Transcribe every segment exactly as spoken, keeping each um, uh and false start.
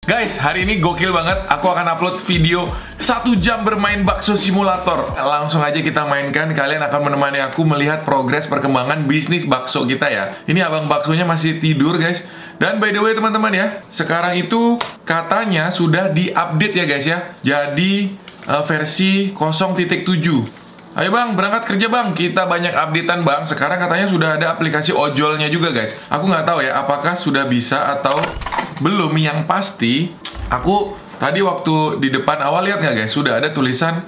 Guys, hari ini gokil banget. Aku akan upload video satu jam bermain bakso simulator. Langsung aja kita mainkan. Kalian akan menemani aku melihat progres perkembangan bisnis bakso kita ya. Ini abang baksonya masih tidur guys. Dan by the way teman-teman ya, sekarang itu katanya sudah di-update ya guys ya. Jadi uh, versi nol titik tujuh. Ayo bang, berangkat kerja bang. Kita banyak updatean bang. Sekarang katanya sudah ada aplikasi ojolnya juga guys. Aku nggak tahu ya, apakah sudah bisa atau belum. Yang pasti, aku tadi waktu di depan awal lihat nggak guys, sudah ada tulisan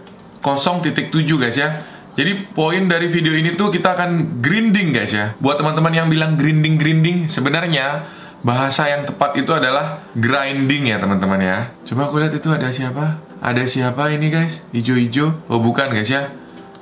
nol titik tujuh guys ya. Jadi poin dari video ini tuh kita akan grinding guys ya. Buat teman-teman yang bilang grinding-grinding, sebenarnya bahasa yang tepat itu adalah grinding ya teman-teman ya. Coba aku lihat itu ada siapa? Ada siapa ini guys? Ijo-ijo. Oh bukan guys ya.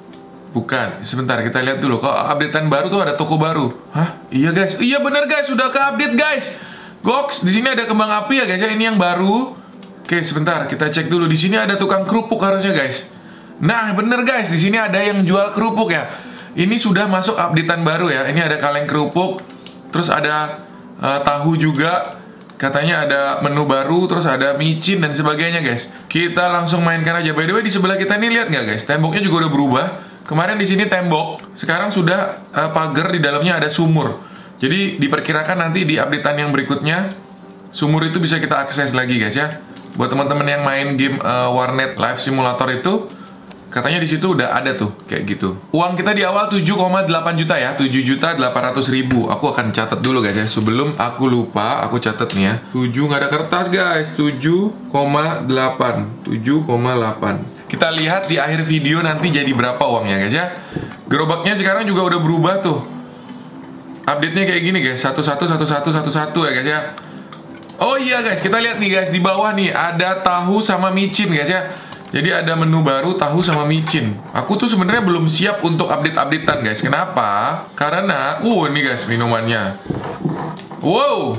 Bukan. Sebentar kita lihat dulu. Kalau updatean baru tuh ada toko baru. Hah? Iya guys. Iya bener guys, sudah ke-update guys. Goks, di sini ada kembang api ya guys ya. Ini yang baru. Oke, sebentar kita cek dulu. Di sini ada tukang kerupuk harusnya guys. Nah, bener guys, di sini ada yang jual kerupuk ya. Ini sudah masuk updatean baru ya. Ini ada kaleng kerupuk. Terus ada uh, tahu juga. Katanya ada menu baru, terus ada micin dan sebagainya guys. Kita langsung mainkan aja. By the way, di sebelah kita ini lihat nggak guys? Temboknya juga udah berubah. Kemarin di sini tembok, sekarang sudah uh, pagar, di dalamnya ada sumur. Jadi diperkirakan nanti di updatean yang berikutnya sumur itu bisa kita akses lagi guys ya. Buat teman-teman yang main game uh, Warnet Live Simulator itu, katanya di situ udah ada tuh kayak gitu. Uang kita di awal tujuh koma delapan juta ya, tujuh juta delapan ratus ribu. Aku akan catat dulu guys ya, sebelum aku lupa aku catat nih ya. tujuh nggak ada kertas guys, tujuh koma delapan, tujuh koma delapan. Kita lihat di akhir video nanti jadi berapa uangnya guys ya. Gerobaknya sekarang juga udah berubah tuh. Update-nya kayak gini guys, satu satu satu satu satu satu ya guys ya. Oh iya guys, kita lihat nih guys, di bawah nih ada tahu sama micin guys ya. Jadi ada menu baru tahu sama micin. Aku tuh sebenarnya belum siap untuk update-updatean guys. Kenapa? Karena, uh ini guys minumannya. Wow.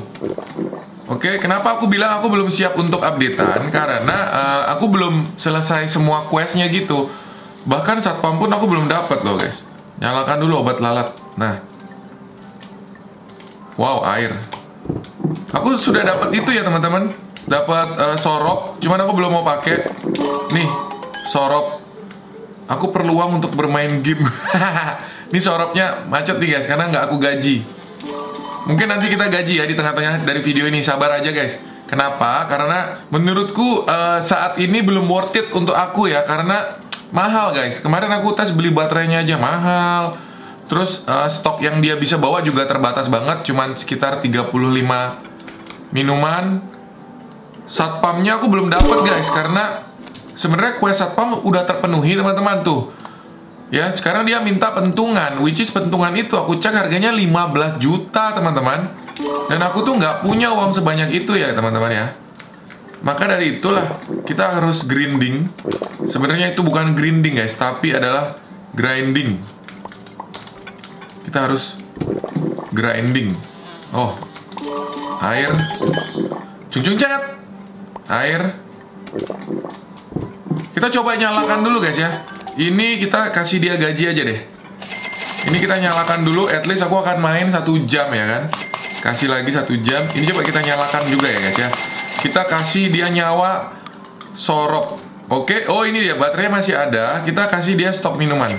Oke, kenapa aku bilang aku belum siap untuk updatean? Karena uh, aku belum selesai semua questnya gitu. Bahkan satpam pun aku belum dapat loh guys. Nyalakan dulu obat lalat. Nah. Wow, air. Aku sudah dapat itu ya teman-teman. Dapat uh, sorop, cuman aku belum mau pakai. Nih, sorop. Aku perlu uang untuk bermain game. Ini soropnya macet nih guys, karena nggak aku gaji. Mungkin nanti kita gaji ya di tengah-tengah dari video ini. Sabar aja guys. Kenapa? Karena menurutku uh, saat ini belum worth it untuk aku ya. Karena mahal guys. Kemarin aku tes beli baterainya aja mahal. Terus uh, stok yang dia bisa bawa juga terbatas banget. Cuman sekitar tiga puluh lima minuman. Satpamnya aku belum dapat guys, karena sebenarnya quest satpam udah terpenuhi teman-teman tuh. Ya, sekarang dia minta pentungan, which is pentungan itu aku cek harganya lima belas juta teman-teman. Dan aku tuh nggak punya uang sebanyak itu ya teman-teman ya. Maka dari itulah kita harus grinding. Sebenarnya itu bukan grinding guys, tapi adalah grinding. Kita harus grinding. Oh, air. Cung cung cet. Air. Kita coba nyalakan dulu guys ya. Ini kita kasih dia gaji aja deh. Ini kita nyalakan dulu. At least aku akan main satu jam ya kan. Kasih lagi satu jam. Ini coba kita nyalakan juga ya guys ya. Kita kasih dia nyawa sorop. Oke. Oh ini dia, baterainya masih ada. Kita kasih dia stok minuman.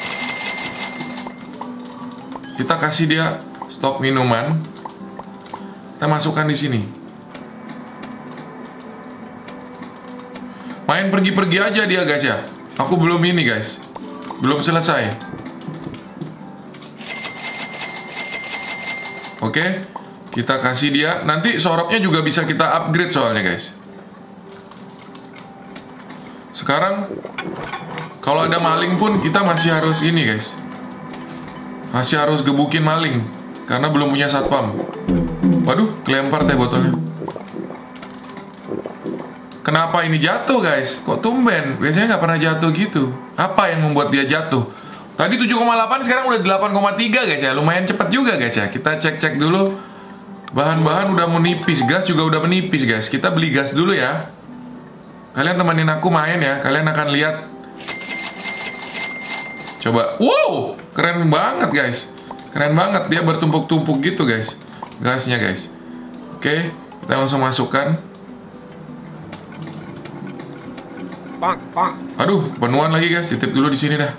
Kita kasih dia stok minuman. Kita masukkan di sini. Main pergi-pergi aja dia guys ya. Aku belum ini guys. Belum selesai. Oke. Kita kasih dia. Nanti soropnya juga bisa kita upgrade soalnya guys. Sekarang kalau ada maling pun kita masih harus ini guys. Masih harus gebukin maling. Karena belum punya satpam. Waduh, kelempar teh botolnya. Kenapa ini jatuh guys? Kok tumben? Biasanya nggak pernah jatuh gitu. Apa yang membuat dia jatuh? Tadi tujuh koma delapan, sekarang udah delapan koma tiga guys ya. Lumayan cepet juga guys ya. Kita cek-cek dulu. Bahan-bahan udah menipis. Gas juga udah menipis guys. Kita beli gas dulu ya. Kalian temenin aku main ya. Kalian akan lihat. Coba. Wow! Keren banget guys. Keren banget. Dia bertumpuk-tumpuk gitu guys. Gasnya guys. Oke. Kita langsung masukkan. Aduh, penuhan lagi guys. Titip dulu di sini dah.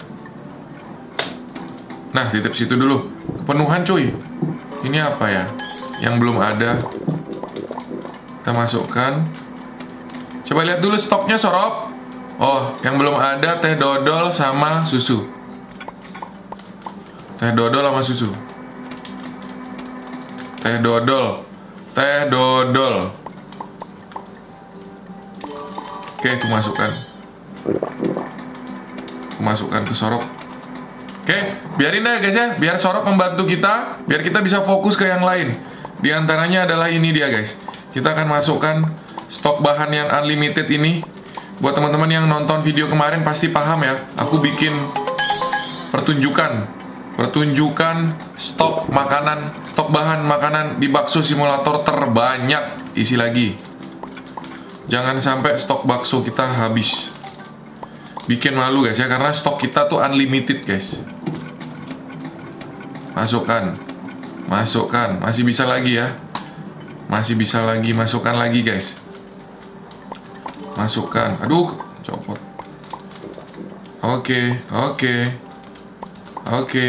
Nah, titip situ dulu. Kepenuhan cuy. Ini apa ya? Yang belum ada. Kita masukkan. Coba lihat dulu stoknya, Sorop. Oh, yang belum ada teh dodol sama susu. Teh dodol sama susu. Teh dodol. Teh dodol. Oke, aku masukkan. Aku masukkan ke Sorop. Oke, biarin deh guys ya. Biar Sorop membantu kita. Biar kita bisa fokus ke yang lain. Di antaranya adalah ini dia guys. Kita akan masukkan stok bahan yang unlimited ini. Buat teman-teman yang nonton video kemarin pasti paham ya. Aku bikin pertunjukan. Pertunjukan stok makanan, stok bahan makanan di bakso simulator terbanyak. Isi lagi. Jangan sampai stok bakso kita habis. Bikin malu guys ya, karena stok kita tuh unlimited guys. Masukkan. Masukkan. Masih bisa lagi ya. Masih bisa lagi. Masukkan lagi guys. Masukkan. Aduh, copot. Oke, oke. Oke.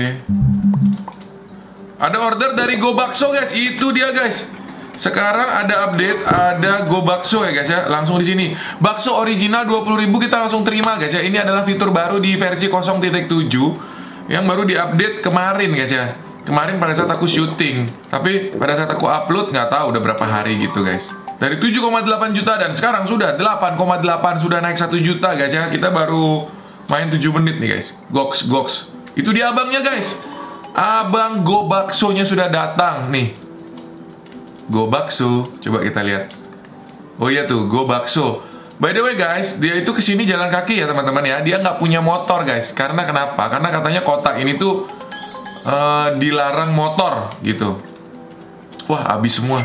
Ada order dari Go Bakso guys. Itu dia guys. Sekarang ada update, ada Go Bakso ya guys ya. Langsung di sini. Bakso original dua puluh ribu kita langsung terima guys ya. Ini adalah fitur baru di versi nol titik tujuh yang baru diupdate kemarin guys ya. Kemarin pada saat aku syuting. Tapi pada saat aku upload nggak tahu udah berapa hari gitu guys. Dari tujuh koma delapan juta dan sekarang sudah delapan koma delapan, sudah naik satu juta guys ya. Kita baru main tujuh menit nih guys. Goks, goks. Itu dia abangnya guys. Abang Go Baksonya sudah datang nih. Go Bakso, coba kita lihat. Oh iya tuh, Go Bakso. By the way guys, dia itu kesini jalan kaki ya teman-teman ya. Dia nggak punya motor guys. Karena kenapa? Karena katanya kota ini tuh uh, dilarang motor gitu. Wah, habis semua.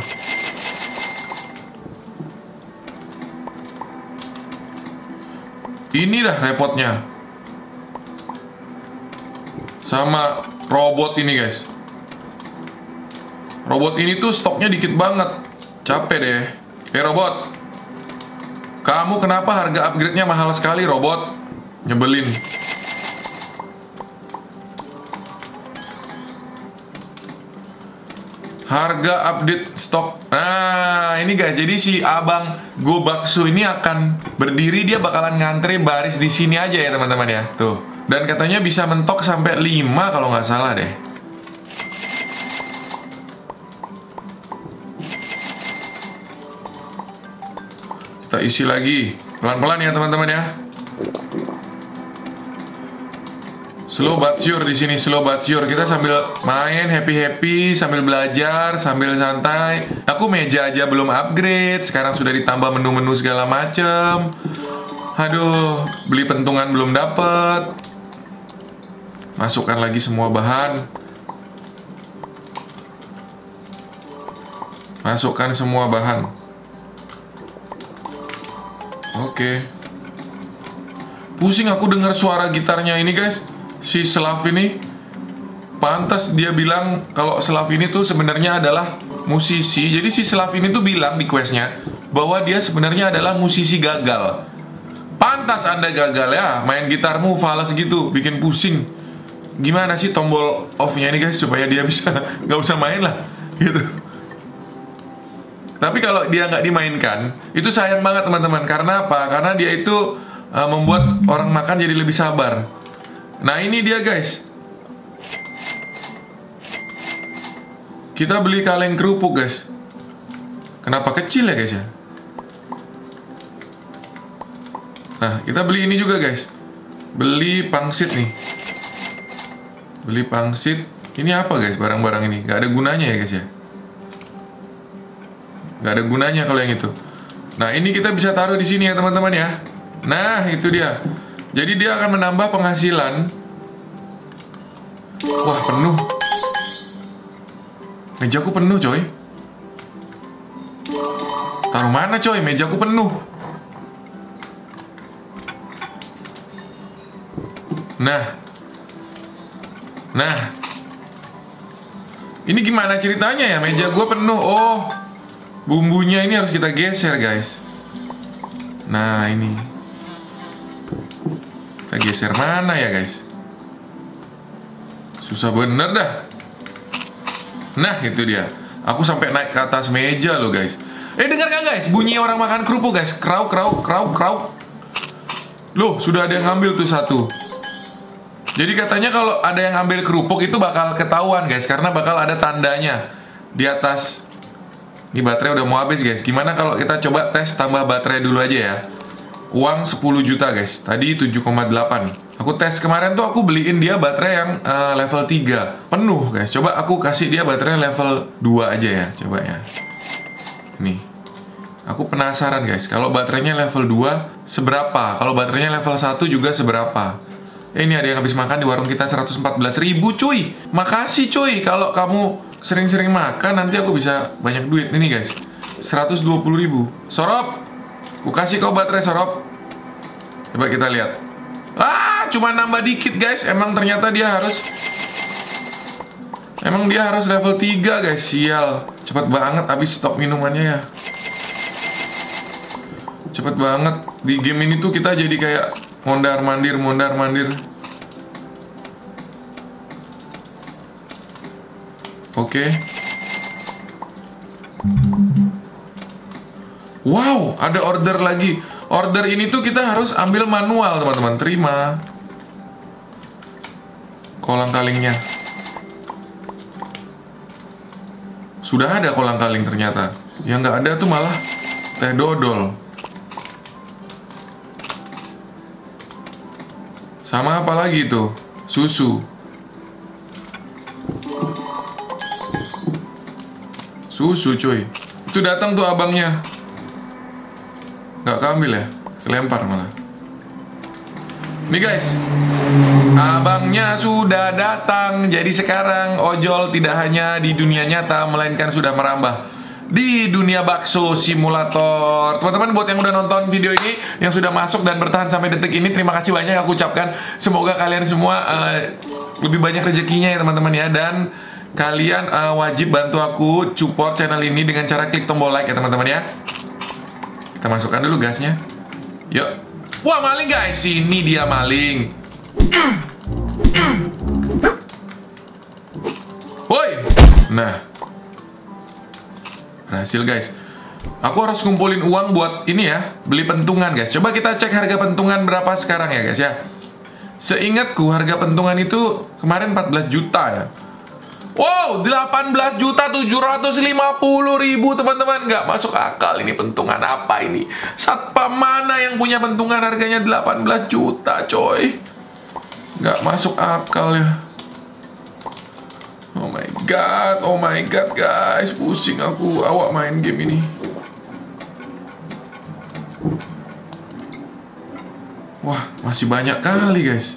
Ini dah repotnya. Sama robot ini guys. Robot ini tuh stoknya dikit banget. Capek deh. Eh robot, kamu kenapa harga upgrade-nya mahal sekali robot? Nyebelin. Harga update stok. Nah ini guys, jadi si abang Go Bakso ini akan berdiri. Dia bakalan ngantri baris di sini aja ya teman-teman ya. Tuh. Dan katanya bisa mentok sampai lima kalau nggak salah deh. Kita isi lagi. Pelan-pelan ya teman-teman ya. Slow but sure di sini, slow but sure. Kita sambil main happy-happy, sambil belajar, sambil santai. Aku meja aja belum upgrade, sekarang sudah ditambah menu-menu segala macem. Aduh, beli pentungan belum dapet. Masukkan lagi semua bahan. Masukkan semua bahan. Oke. Pusing aku dengar suara gitarnya ini guys. Si Slav ini. Pantas dia bilang kalau Slav ini tuh sebenarnya adalah musisi. Jadi si Slav ini tuh bilang di questnya bahwa dia sebenarnya adalah musisi gagal. Pantas Anda gagal ya. Main gitarmu falas gitu, bikin pusing. Gimana sih tombol off-nya ini guys supaya dia bisa nggak usah main lah gitu. Tapi kalau dia nggak dimainkan, itu sayang banget teman-teman. Karena apa? Karena dia itu uh, membuat orang makan jadi lebih sabar. Nah ini dia guys. Kita beli kaleng kerupuk guys. Kenapa kecil ya guys ya? Nah kita beli ini juga guys. Beli pangsit nih. Beli pangsit. Ini apa guys barang-barang ini? Nggak ada gunanya ya guys ya. Nggak ada gunanya kalau yang itu. Nah ini kita bisa taruh di sini ya teman-teman ya. Nah itu dia. Jadi dia akan menambah penghasilan. Wah penuh. Mejaku penuh coy. Taruh mana coy? Mejaku penuh. Nah. Nah. Ini gimana ceritanya ya? Meja gue penuh. Oh, bumbunya ini harus kita geser guys. Nah ini. Kita geser mana ya guys? Susah bener dah. Nah itu dia. Aku sampai naik ke atas meja loh guys. Eh dengar gak guys? Bunyi orang makan kerupuk guys. Krauk, krauk, krauk, krauk. Loh sudah ada yang ngambil tuh satu. Jadi katanya kalau ada yang ngambil kerupuk itu bakal ketahuan guys, karena bakal ada tandanya di atas. Ini baterai udah mau habis guys. Gimana kalau kita coba tes tambah baterai dulu aja ya. Uang sepuluh juta guys. Tadi tujuh koma delapan. Aku tes kemarin tuh aku beliin dia baterai yang uh, level tiga. Penuh guys. Coba aku kasih dia baterai level dua aja ya. Coba ya. Nih. Aku penasaran guys. Kalau baterainya level dua seberapa? Kalau baterainya level satu juga seberapa? Eh, ini ada yang habis makan di warung kita seratus empat belas ribu cuy. Makasih cuy. Kalau kamu sering-sering makan nanti aku bisa banyak duit. Ini guys. seratus dua puluh ribu. Sorop. Aku kasih kau baterai sorop. Coba kita lihat. Ah, cuma nambah dikit guys. Emang ternyata dia harus Emang dia harus level tiga guys. Sial. Cepet banget habis stok minumannya ya. Cepet banget. Di game ini tuh kita jadi kayak mondar mandir, mondar mandir. Oke. Wow, ada order lagi. Order ini tuh kita harus ambil manual teman-teman. Terima. Kolang kalingnya. Sudah ada kolang kaling ternyata. Yang nggak ada tuh malah teh dodol. Sama apa lagi tuh? Susu. Susu cuy. Itu datang tuh abangnya. Nggak keambil ya? Kelempar malah. Nih guys. Abangnya sudah datang. Jadi sekarang ojol tidak hanya di dunia nyata, melainkan sudah merambah di dunia bakso simulator. Teman-teman buat yang udah nonton video ini, yang sudah masuk dan bertahan sampai detik ini, terima kasih banyak aku ucapkan. Semoga kalian semua uh, lebih banyak rezekinya ya teman-teman ya. Dan kalian uh, wajib bantu aku support channel ini dengan cara klik tombol like ya teman-teman ya. Kita masukkan dulu gasnya. Yuk. Wah maling guys, ini dia maling. Woi. Nah, berhasil guys. Aku harus kumpulin uang buat ini ya, beli pentungan guys. Coba kita cek harga pentungan berapa sekarang ya guys ya. Seingatku harga pentungan itu kemarin empat belas juta ya. Wow, delapan belas juta tujuh ratus lima puluh ribu teman-teman. Nggak masuk akal ini pentungan apa ini. Satpam mana yang punya pentungan harganya delapan belas juta coy. Nggak masuk akal ya. Oh my god, oh my god guys. Pusing aku awak main game ini. Wah, masih banyak kali guys.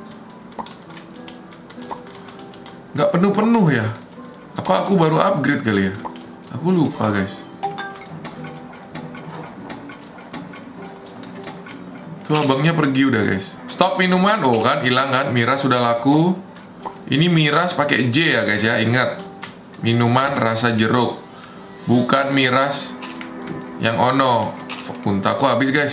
Nggak penuh-penuh ya. Apa aku baru upgrade kali ya? Aku lupa guys. Tuh abangnya pergi udah guys. Stok minuman, oh kan hilang kan. Miras sudah laku. Ini miras pakai J ya guys ya. Ingat, minuman rasa jeruk, bukan miras yang ono. Untaku habis guys.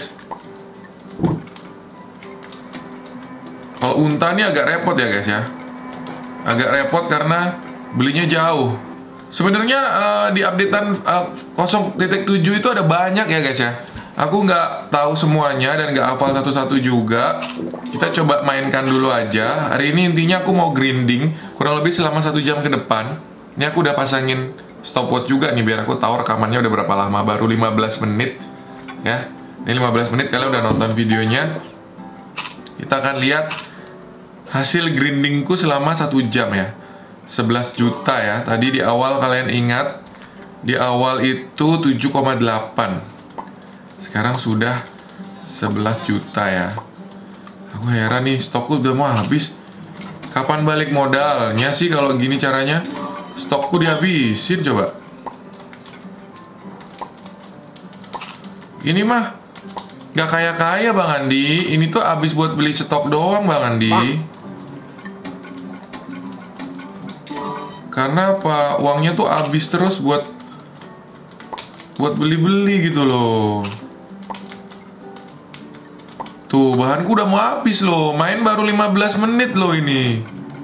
Kalau unta ini agak repot ya guys ya. Agak repot karena belinya jauh. Sebenarnya uh, di updatean uh, nol titik tujuh itu ada banyak ya guys ya. Aku nggak tahu semuanya dan nggak hafal satu-satu juga. Kita coba mainkan dulu aja. Hari ini intinya aku mau grinding kurang lebih selama satu jam ke depan. Ini aku udah pasangin stopwatch juga nih biar aku tahu rekamannya udah berapa lama. Baru lima belas menit ya. Ini lima belas menit kalian udah nonton videonya. Kita akan lihat hasil grindingku selama satu jam ya. Sebelas juta ya. Tadi di awal kalian ingat, di awal itu tujuh koma delapan. Sekarang sudah sebelas juta ya. Aku heran nih, stokku udah mau habis. Kapan balik modalnya sih kalau gini caranya? Stokku dihabisin coba. Ini mah gak kaya-kaya Bang Andi. Ini tuh habis buat beli stok doang Bang Andi. Karena apa? Uangnya tuh habis terus buat Buat beli-beli gitu loh. Tuh, bahanku udah mau habis loh. Main baru lima belas menit loh ini.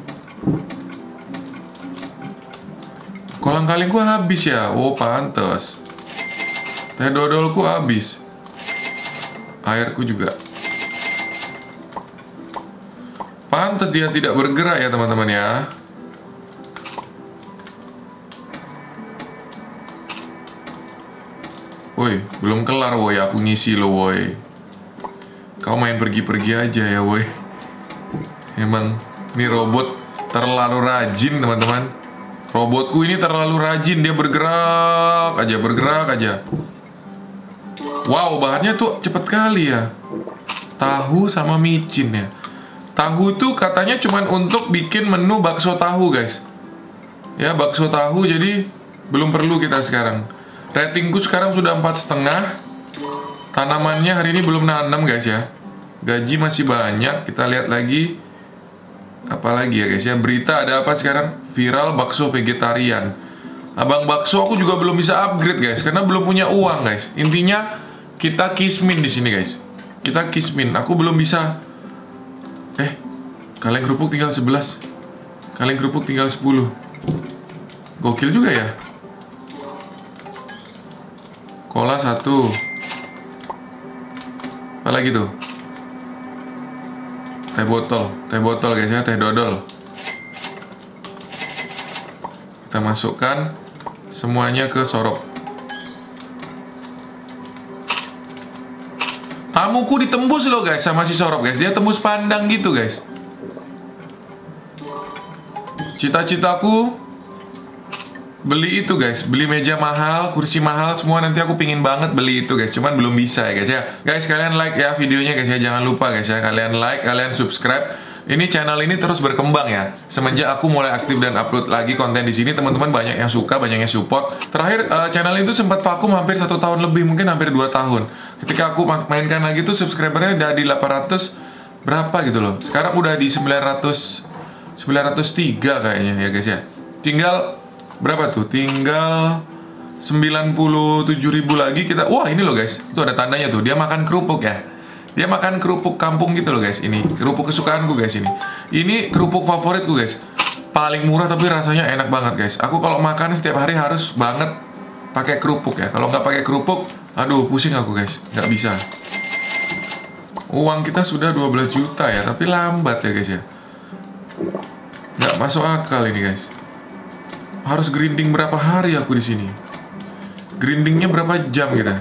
Kolang kalingku habis ya. Oh, pantes. Teh dodolku habis. Airku juga. Pantes dia tidak bergerak ya teman-teman ya. Woi, belum kelar woi, aku ngisi lo woi. Kau main pergi-pergi aja ya woi. Emang ini robot terlalu rajin teman-teman. Robotku ini terlalu rajin, dia bergerak aja, bergerak aja. Wow, bahannya tuh cepet kali ya. Tahu sama micin ya. Tahu tuh katanya cuman untuk bikin menu bakso tahu guys. Ya, bakso tahu, jadi belum perlu kita sekarang. Ratingku sekarang sudah empat setengah. Tanamannya hari ini belum nanam guys ya. Gaji masih banyak. Kita lihat lagi. Apalagi ya guys ya. Berita ada apa sekarang? Viral bakso vegetarian. Abang bakso aku juga belum bisa upgrade guys, karena belum punya uang guys. Intinya kita kismin di sini guys. Kita kismin. Aku belum bisa. Eh, kaleng kerupuk tinggal sebelas. Kaleng kerupuk tinggal sepuluh. Gokil juga ya. Cola satu. Apa lagi tuh? Teh botol. Teh botol guys ya, teh dodol. Kita masukkan semuanya ke sorop. Tamuku ditembus loh guys sama si sorop guys. Dia tembus pandang gitu guys. Cita-citaku beli itu guys, beli meja mahal, kursi mahal, semua nanti aku pingin banget beli itu guys. Cuman belum bisa ya guys ya. Guys, kalian like ya videonya guys ya. Jangan lupa guys ya, kalian like, kalian subscribe. Ini channel ini terus berkembang ya. Semenjak aku mulai aktif dan upload lagi konten di sini, teman-teman banyak yang suka, banyak yang support. Terakhir uh, channel itu sempat vakum hampir satu tahun lebih, mungkin hampir dua tahun. Ketika aku mainkan lagi tuh subscribernya udah di delapan ratus berapa gitu loh. Sekarang udah di sembilan ratus sembilan ratus tiga kayaknya ya guys ya. Tinggal berapa tuh? Tinggal sembilan puluh tujuh ribu lagi kita. Wah, ini loh guys. Itu ada tandanya tuh. Dia makan kerupuk ya. Dia makan kerupuk kampung gitu loh guys. Ini kerupuk kesukaanku guys ini. Ini kerupuk favoritku guys. Paling murah tapi rasanya enak banget guys. Aku kalau makan setiap hari harus banget pakai kerupuk ya. Kalau nggak pakai kerupuk, aduh pusing aku guys. Nggak bisa. Uang kita sudah dua belas juta ya, tapi lambat ya guys ya. Nggak masuk akal ini guys. Harus grinding berapa hari aku di sini? Grindingnya berapa jam kita?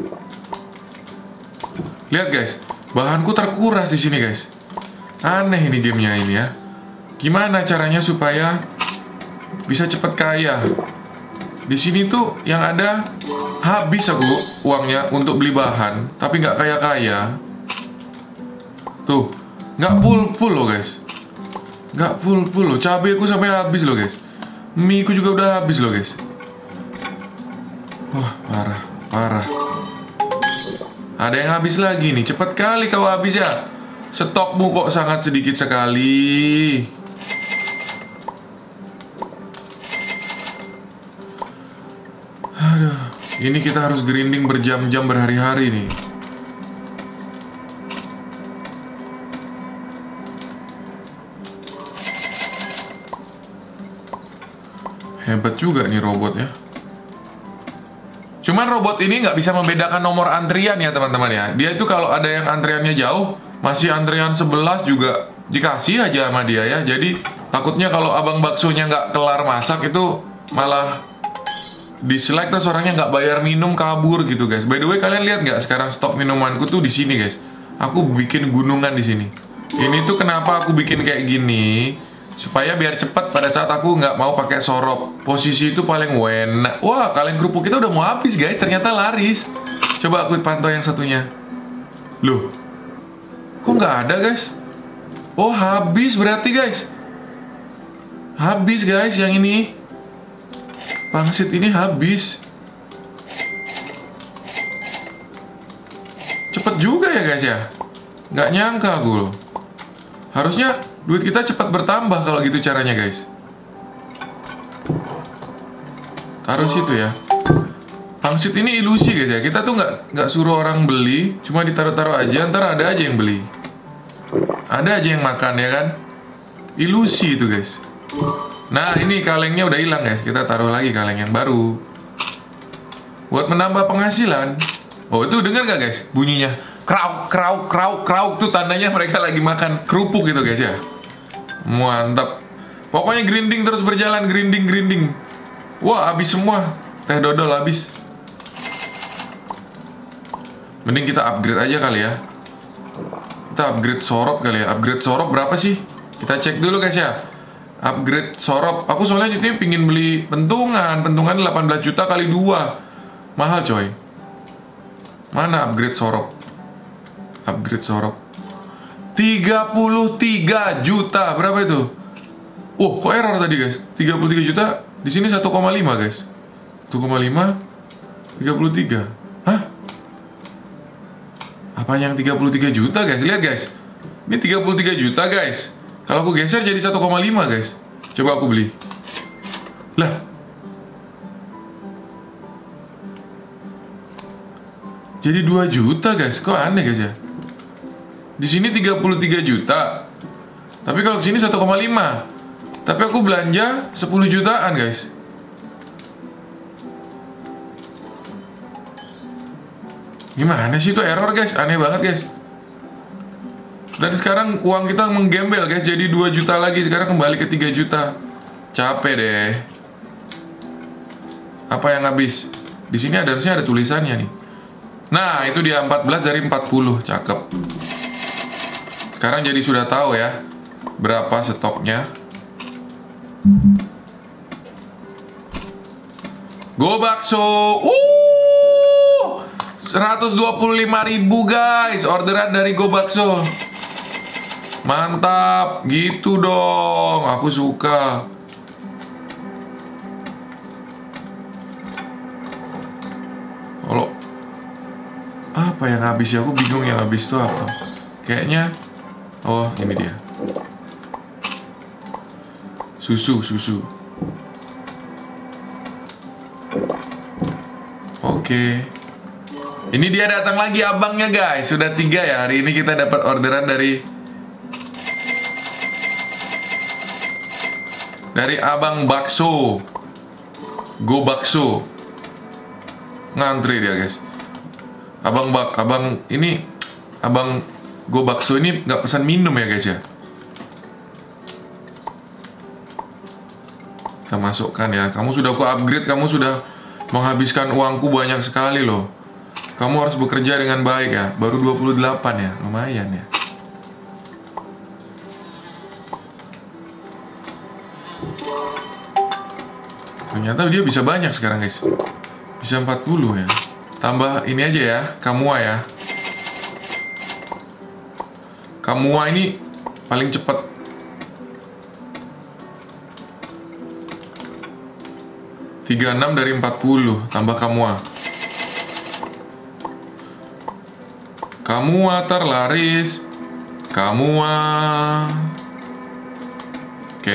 Lihat guys, bahanku terkuras di sini guys. Aneh ini gamenya ini ya. Gimana caranya supaya bisa cepet kaya? Di sini tuh yang ada habis aku uangnya untuk beli bahan, tapi nggak kaya-kaya. Tuh, nggak full full loh guys. Nggak full full loh. Cabaiku sampai habis loh guys. Mie ku juga udah habis loh guys. Wah, parah, parah. Ada yang habis lagi nih. Cepat kali kau habis ya. Stokmu kok sangat sedikit sekali. Aduh, ini kita harus grinding berjam-jam berhari-hari nih. Hebat juga nih robot ya. Cuman robot ini nggak bisa membedakan nomor antrian ya teman-teman ya. Dia itu kalau ada yang antriannya jauh, masih antrian sebelas juga dikasih aja sama dia ya. Jadi takutnya kalau abang baksonya nggak kelar masak itu malah dislike terus orangnya nggak bayar minum kabur gitu guys. By the way, kalian lihat nggak sekarang stok minumanku tuh di sini guys. Aku bikin gunungan di sini. Ini tuh kenapa aku bikin kayak gini? Supaya biar cepat pada saat aku nggak mau pakai sorop. Posisi itu paling enak. Wah, kaleng kerupuk kita udah mau habis guys. Ternyata laris. Coba aku pantau yang satunya. Loh, kok nggak ada guys? Oh, habis berarti guys. Habis guys yang ini. Pangsit ini habis. Cepet juga ya guys ya. Nggak nyangka aku loh. Harusnya duit kita cepat bertambah kalau gitu caranya guys. Taruh situ ya. Pangsit ini ilusi guys ya. Kita tuh nggak nggak suruh orang beli, cuma ditaruh-taruh aja, ntar ada aja yang beli. Ada aja yang makan ya kan. Ilusi itu guys. Nah ini kalengnya udah hilang guys. Kita taruh lagi kaleng yang baru buat menambah penghasilan. Oh itu dengar gak guys bunyinya? Krauk, krauk, krauk, krauk. Tuh tandanya mereka lagi makan kerupuk gitu guys ya. Mantap. Pokoknya grinding terus berjalan. Grinding, grinding. Wah habis semua. Teh dodol habis. Mending kita upgrade aja kali ya. Kita upgrade sorop kali ya. Upgrade sorop berapa sih? Kita cek dulu guys ya. Upgrade sorop. Aku soalnya jadi pingin beli pentungan. Pentungan delapan belas juta kali dua. Mahal coy. Mana upgrade sorop? Upgrade sorop tiga puluh tiga juta. Berapa itu? Oh kok error tadi guys. Tiga puluh tiga juta. Di sini satu koma lima guys. Satu koma lima tiga puluh tiga. Hah? Apa yang tiga puluh tiga juta guys? Lihat guys. Ini tiga puluh tiga juta guys. Kalau aku geser jadi satu koma lima guys. Coba aku beli. Lah. Jadi dua juta guys. Kok aneh guys ya? Di sini tiga puluh tiga juta. Tapi kalau ke sini satu koma lima. Tapi aku belanja sepuluh jutaan guys. Gimana sih itu error guys? Aneh banget guys. Dan sekarang uang kita menggembel guys. Jadi dua juta lagi. Sekarang kembali ke tiga juta. Capek deh. Apa yang habis? Di sini ada harusnya ada tulisannya nih. Nah itu dia empat belas dari empat puluh. Cakep. Sekarang jadi sudah tahu ya berapa stoknya. Go bakso. Uh, seratus dua puluh lima ribu guys. Orderan dari Go bakso. Mantap, gitu dong. Aku suka. Kalau apa yang habis ya? Aku bingung yang habis itu apa. Kayaknya, oh ini dia. Susu, susu. Oke. Ini dia datang lagi abangnya guys. Sudah tiga ya hari ini kita dapat orderan dari Dari abang bakso. Go bakso. Ngantri dia guys. Abang bak, abang ini, abang Go bakso ini nggak pesan minum ya guys ya. Kita masukkan ya. Kamu sudah aku upgrade, kamu sudah menghabiskan uangku banyak sekali loh. Kamu harus bekerja dengan baik ya. Baru dua puluh delapan ya, lumayan ya. Ternyata dia bisa banyak sekarang guys. Bisa empat puluh ya. Tambah ini aja ya, Kamua ya. Kamua ini paling cepat. tiga puluh enam dari empat puluh. Tambah Kamua. Kamua terlaris. Kamua. Oke.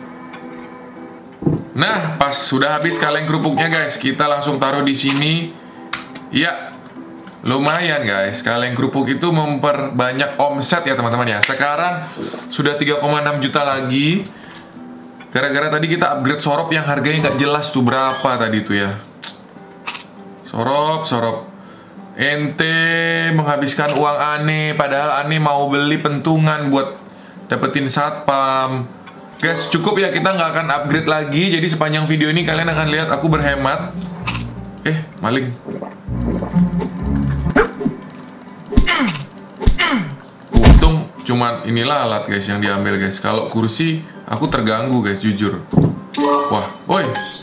Nah, pas sudah habis kaleng kerupuknya guys, kita langsung taruh di sini. Ya, lumayan guys. Kaleng kerupuk itu memperbanyak omset ya teman-teman ya. Sekarang sudah tiga koma enam juta lagi. Gara-gara tadi kita upgrade sorop yang harganya nggak jelas tuh berapa tadi tuh ya. Sorop, sorop. Ente menghabiskan uang aneh, padahal aneh mau beli pentungan buat dapetin satpam. Guys, cukup ya, kita nggak akan upgrade lagi. Jadi sepanjang video ini kalian akan lihat aku berhemat. Eh, maling. Untung cuman inilah alat guys yang diambil guys. Kalau kursi, aku terganggu guys, jujur. Wah, woi.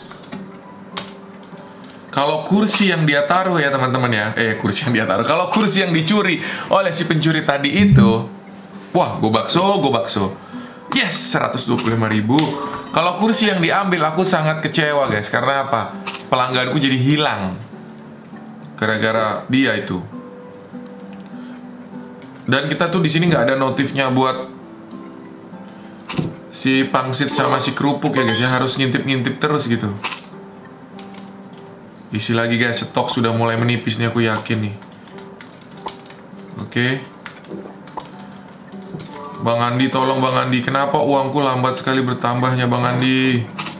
Kalau kursi yang dia taruh ya teman-teman ya. Eh, kursi yang dia taruh. Kalau kursi yang dicuri oleh si pencuri tadi itu, wah, go bakso, go bakso. Yes, seratus dua puluh lima ribu. Kalau kursi yang diambil aku sangat kecewa guys. Karena apa? Pelangganku jadi hilang gara-gara dia itu. Dan kita tuh di sini nggak ada notifnya buat si pangsit sama si kerupuk ya guys ya. Harus ngintip-ngintip terus gitu. Isi lagi guys, stok sudah mulai menipis nih, aku yakin nih. Oke. Bang Andi, tolong Bang Andi. Kenapa uangku lambat sekali bertambahnya Bang Andi?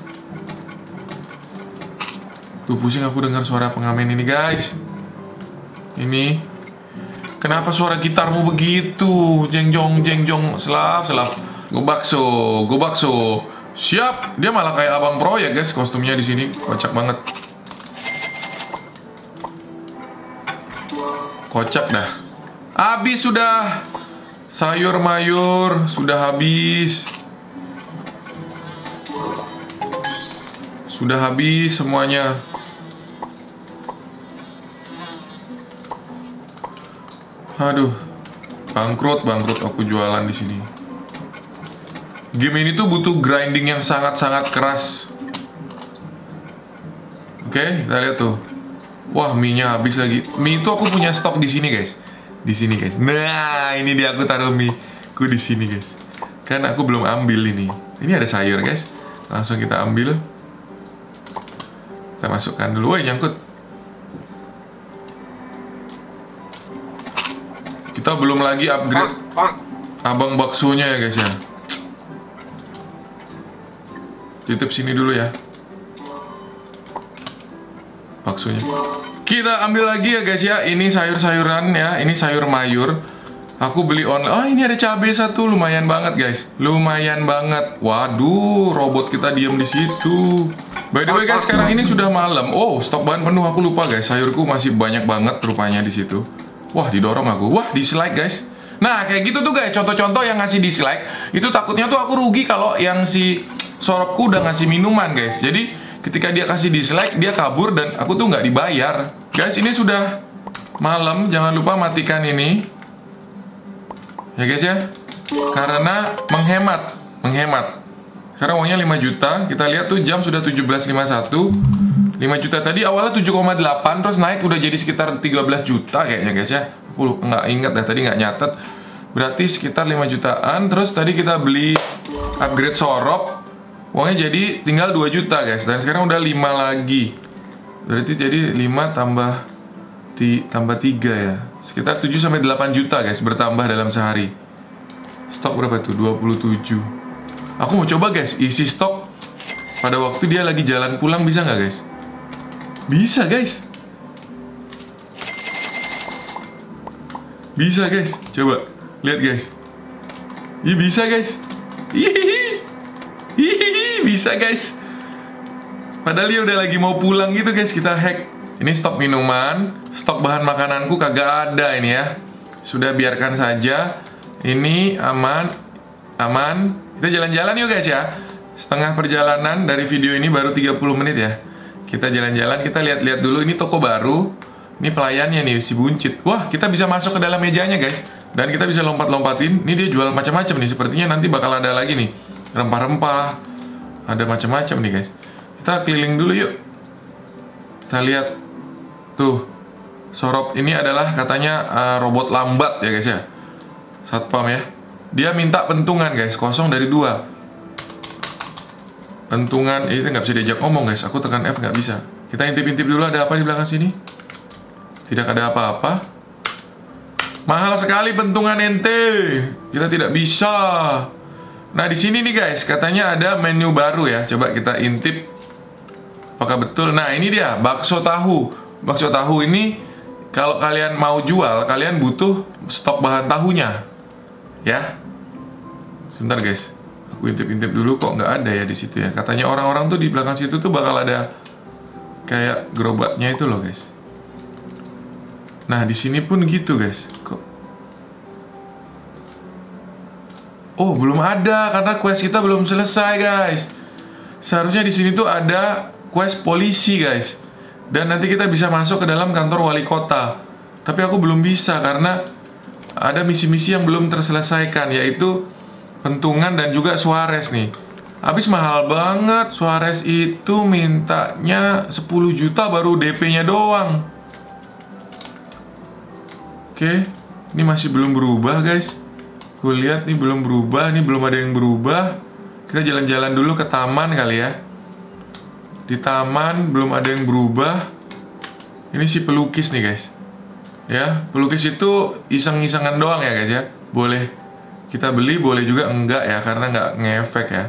Tuh pusing aku dengar suara pengamen ini guys. Ini. Kenapa suara gitarmu begitu? Jeng jong, jeng jong, selap, selap. Go bakso, go bakso. Siap. Dia malah kayak abang proyek guys, kostumnya di sini kocak banget. Kocak dah. Habis sudah. Sayur mayur sudah habis. Sudah habis semuanya. Aduh. Bangkrut, bangkrut aku jualan di sini. Game ini tuh butuh grinding yang sangat-sangat keras. Oke, kita lihat tuh. Wah, mie-nya habis lagi. Mie itu aku punya stok di sini, guys. Di sini, guys. Nah, ini dia aku taruh mie ku di sini, guys. Kan aku belum ambil ini. Ini ada sayur, guys. Langsung kita ambil. Kita masukkan dulu. Woi, nyangkut. Kita belum lagi upgrade abang baksonya ya, guys ya. Titip sini dulu ya. Baksonya. Kita ambil lagi ya guys ya. Ini sayur-sayuran ya. Ini sayur mayur. Aku beli online. Oh, ini ada cabai satu, lumayan banget guys. Lumayan banget. Waduh, robot kita diem di situ. By the way guys, sekarang ini sudah malam. Oh, stok bahan penuh. Aku lupa guys. Sayurku masih banyak banget rupanya di situ. Wah, didorong aku. Wah, dislike guys. Nah, kayak gitu tuh guys. Contoh-contoh yang ngasih dislike. Itu takutnya tuh aku rugi kalau yang si Soropku udah ngasih minuman guys. Jadi ketika dia kasih dislike, dia kabur dan aku tuh nggak dibayar. Guys, ini sudah malam. Jangan lupa matikan ini. Ya guys ya. Karena menghemat. Menghemat. Sekarang uangnya lima juta. Kita lihat tuh jam sudah tujuh belas lima puluh satu. lima juta tadi awalnya tujuh koma delapan. Terus naik udah jadi sekitar tiga belas juta kayaknya guys ya. Aku nggak ingat dah, tadi nggak nyatet. Berarti sekitar lima jutaan. Terus tadi kita beli upgrade sorop. Uangnya jadi tinggal dua juta guys. Dan sekarang udah lima lagi. Berarti jadi lima tambah ti, tambah tiga ya. Sekitar tujuh sampai delapan juta guys bertambah dalam sehari. Stok berapa tuh? dua puluh tujuh. Aku mau coba guys isi stok pada waktu dia lagi jalan pulang, bisa nggak guys? Bisa guys. Bisa guys. Coba lihat guys. Ih, bisa guys. Hihihi. Hihihi, bisa guys. Padahal dia udah lagi mau pulang gitu guys. Kita hack. Ini stok minuman. Stok bahan makananku kagak ada ini ya. Sudah biarkan saja. Ini aman. Aman. Kita jalan-jalan yuk guys ya. Setengah perjalanan dari video ini baru tiga puluh menit ya. Kita jalan-jalan. Kita lihat-lihat dulu. Ini toko baru. Ini pelayannya nih, si buncit. Wah, kita bisa masuk ke dalam mejanya guys. Dan kita bisa lompat-lompatin. Ini dia jual macam-macam nih. Sepertinya nanti bakal ada lagi nih rempah-rempah, ada macam-macam nih guys. Kita keliling dulu yuk. Kita lihat tuh, Sorop ini adalah katanya uh, robot lambat ya guys ya. Satpam ya. Dia minta pentungan guys, kosong dari dua. Pentungan, eh, itu nggak bisa diajak ngomong guys. Aku tekan F nggak bisa. Kita intip-intip dulu ada apa di belakang sini. Tidak ada apa-apa. Mahal sekali pentungan ente. Kita tidak bisa. Nah, di sini nih guys, katanya ada menu baru ya. Coba kita intip. Apakah betul? Nah, ini dia, bakso tahu. Bakso tahu ini kalau kalian mau jual, kalian butuh stok bahan tahunya. Ya. Sebentar guys. Aku intip-intip dulu, kok nggak ada ya di situ ya. Katanya orang-orang tuh di belakang situ tuh bakal ada kayak gerobaknya itu loh guys. Nah, di sini pun gitu guys. Kok oh, belum ada karena quest kita belum selesai, guys. Seharusnya di sini tuh ada quest polisi, guys. Dan nanti kita bisa masuk ke dalam kantor wali kota. Tapi aku belum bisa karena ada misi-misi yang belum terselesaikan, yaitu pentungan dan juga Suarez nih. Habis mahal banget. Suarez itu mintanya sepuluh juta baru D P-nya doang. Oke, ini masih belum berubah, guys. Gue lihat nih belum berubah, nih belum ada yang berubah. Kita jalan-jalan dulu ke taman kali ya. Di taman belum ada yang berubah. Ini si pelukis nih guys. Ya, pelukis itu iseng-isengan doang ya guys ya. Boleh kita beli, boleh juga enggak ya, karena nggak ngefek ya.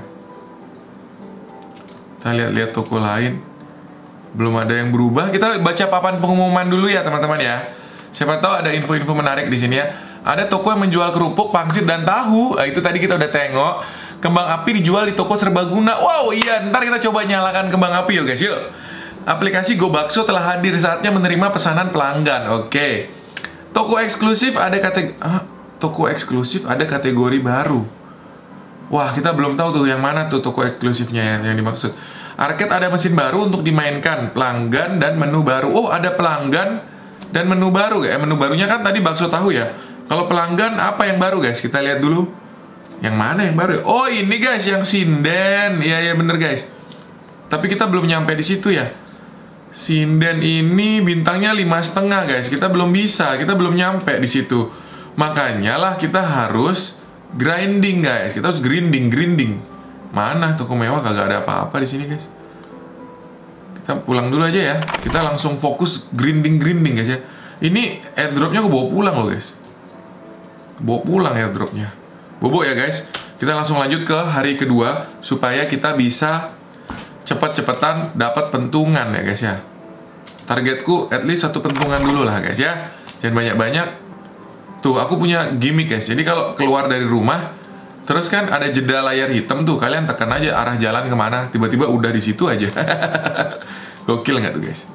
Kita lihat-lihat toko lain. Belum ada yang berubah. Kita baca papan pengumuman dulu ya teman-teman ya. Siapa tahu ada info-info menarik di sini ya. Ada toko yang menjual kerupuk, pangsit, dan tahu. Nah, itu tadi kita udah tengok. Kembang api dijual di toko serbaguna. Wow, iya. Ntar kita coba nyalakan kembang api yuk guys, yuk. Aplikasi GoBakso telah hadir, saatnya menerima pesanan pelanggan. Oke. Toko eksklusif ada kategori ah, toko eksklusif ada kategori baru. Wah, kita belum tahu tuh yang mana tuh toko eksklusifnya yang, yang dimaksud. Arcade ada mesin baru untuk dimainkan, pelanggan dan menu baru. Oh, ada pelanggan dan menu baru ya. Menu barunya kan tadi bakso tahu ya. Kalau pelanggan apa yang baru guys? Kita lihat dulu. Yang mana yang baru? Oh, ini guys yang sinden. Iya iya bener guys. Tapi kita belum nyampe di situ ya. Sinden ini bintangnya lima setengah guys. Kita belum bisa. Kita belum nyampe di situ. Makanya lah kita harus grinding guys. Kita harus grinding grinding. Mana toko mewah kagak ada apa-apa di sini guys. Kita pulang dulu aja ya. Kita langsung fokus grinding-grinding guys ya. Ini airdropnya aku bawa pulang loh guys. Bawa pulang airdropnya. Bobo ya guys. Kita langsung lanjut ke hari kedua supaya kita bisa cepet-cepetan dapat pentungan ya guys ya. Targetku at least satu pentungan dulu lah guys ya. Jangan banyak-banyak. Tuh aku punya gimmick guys. Jadi kalau keluar dari rumah, terus kan ada jeda layar hitam tuh. Kalian tekan aja arah jalan kemana. Tiba-tiba udah di situ aja. Gokil nggak tuh guys?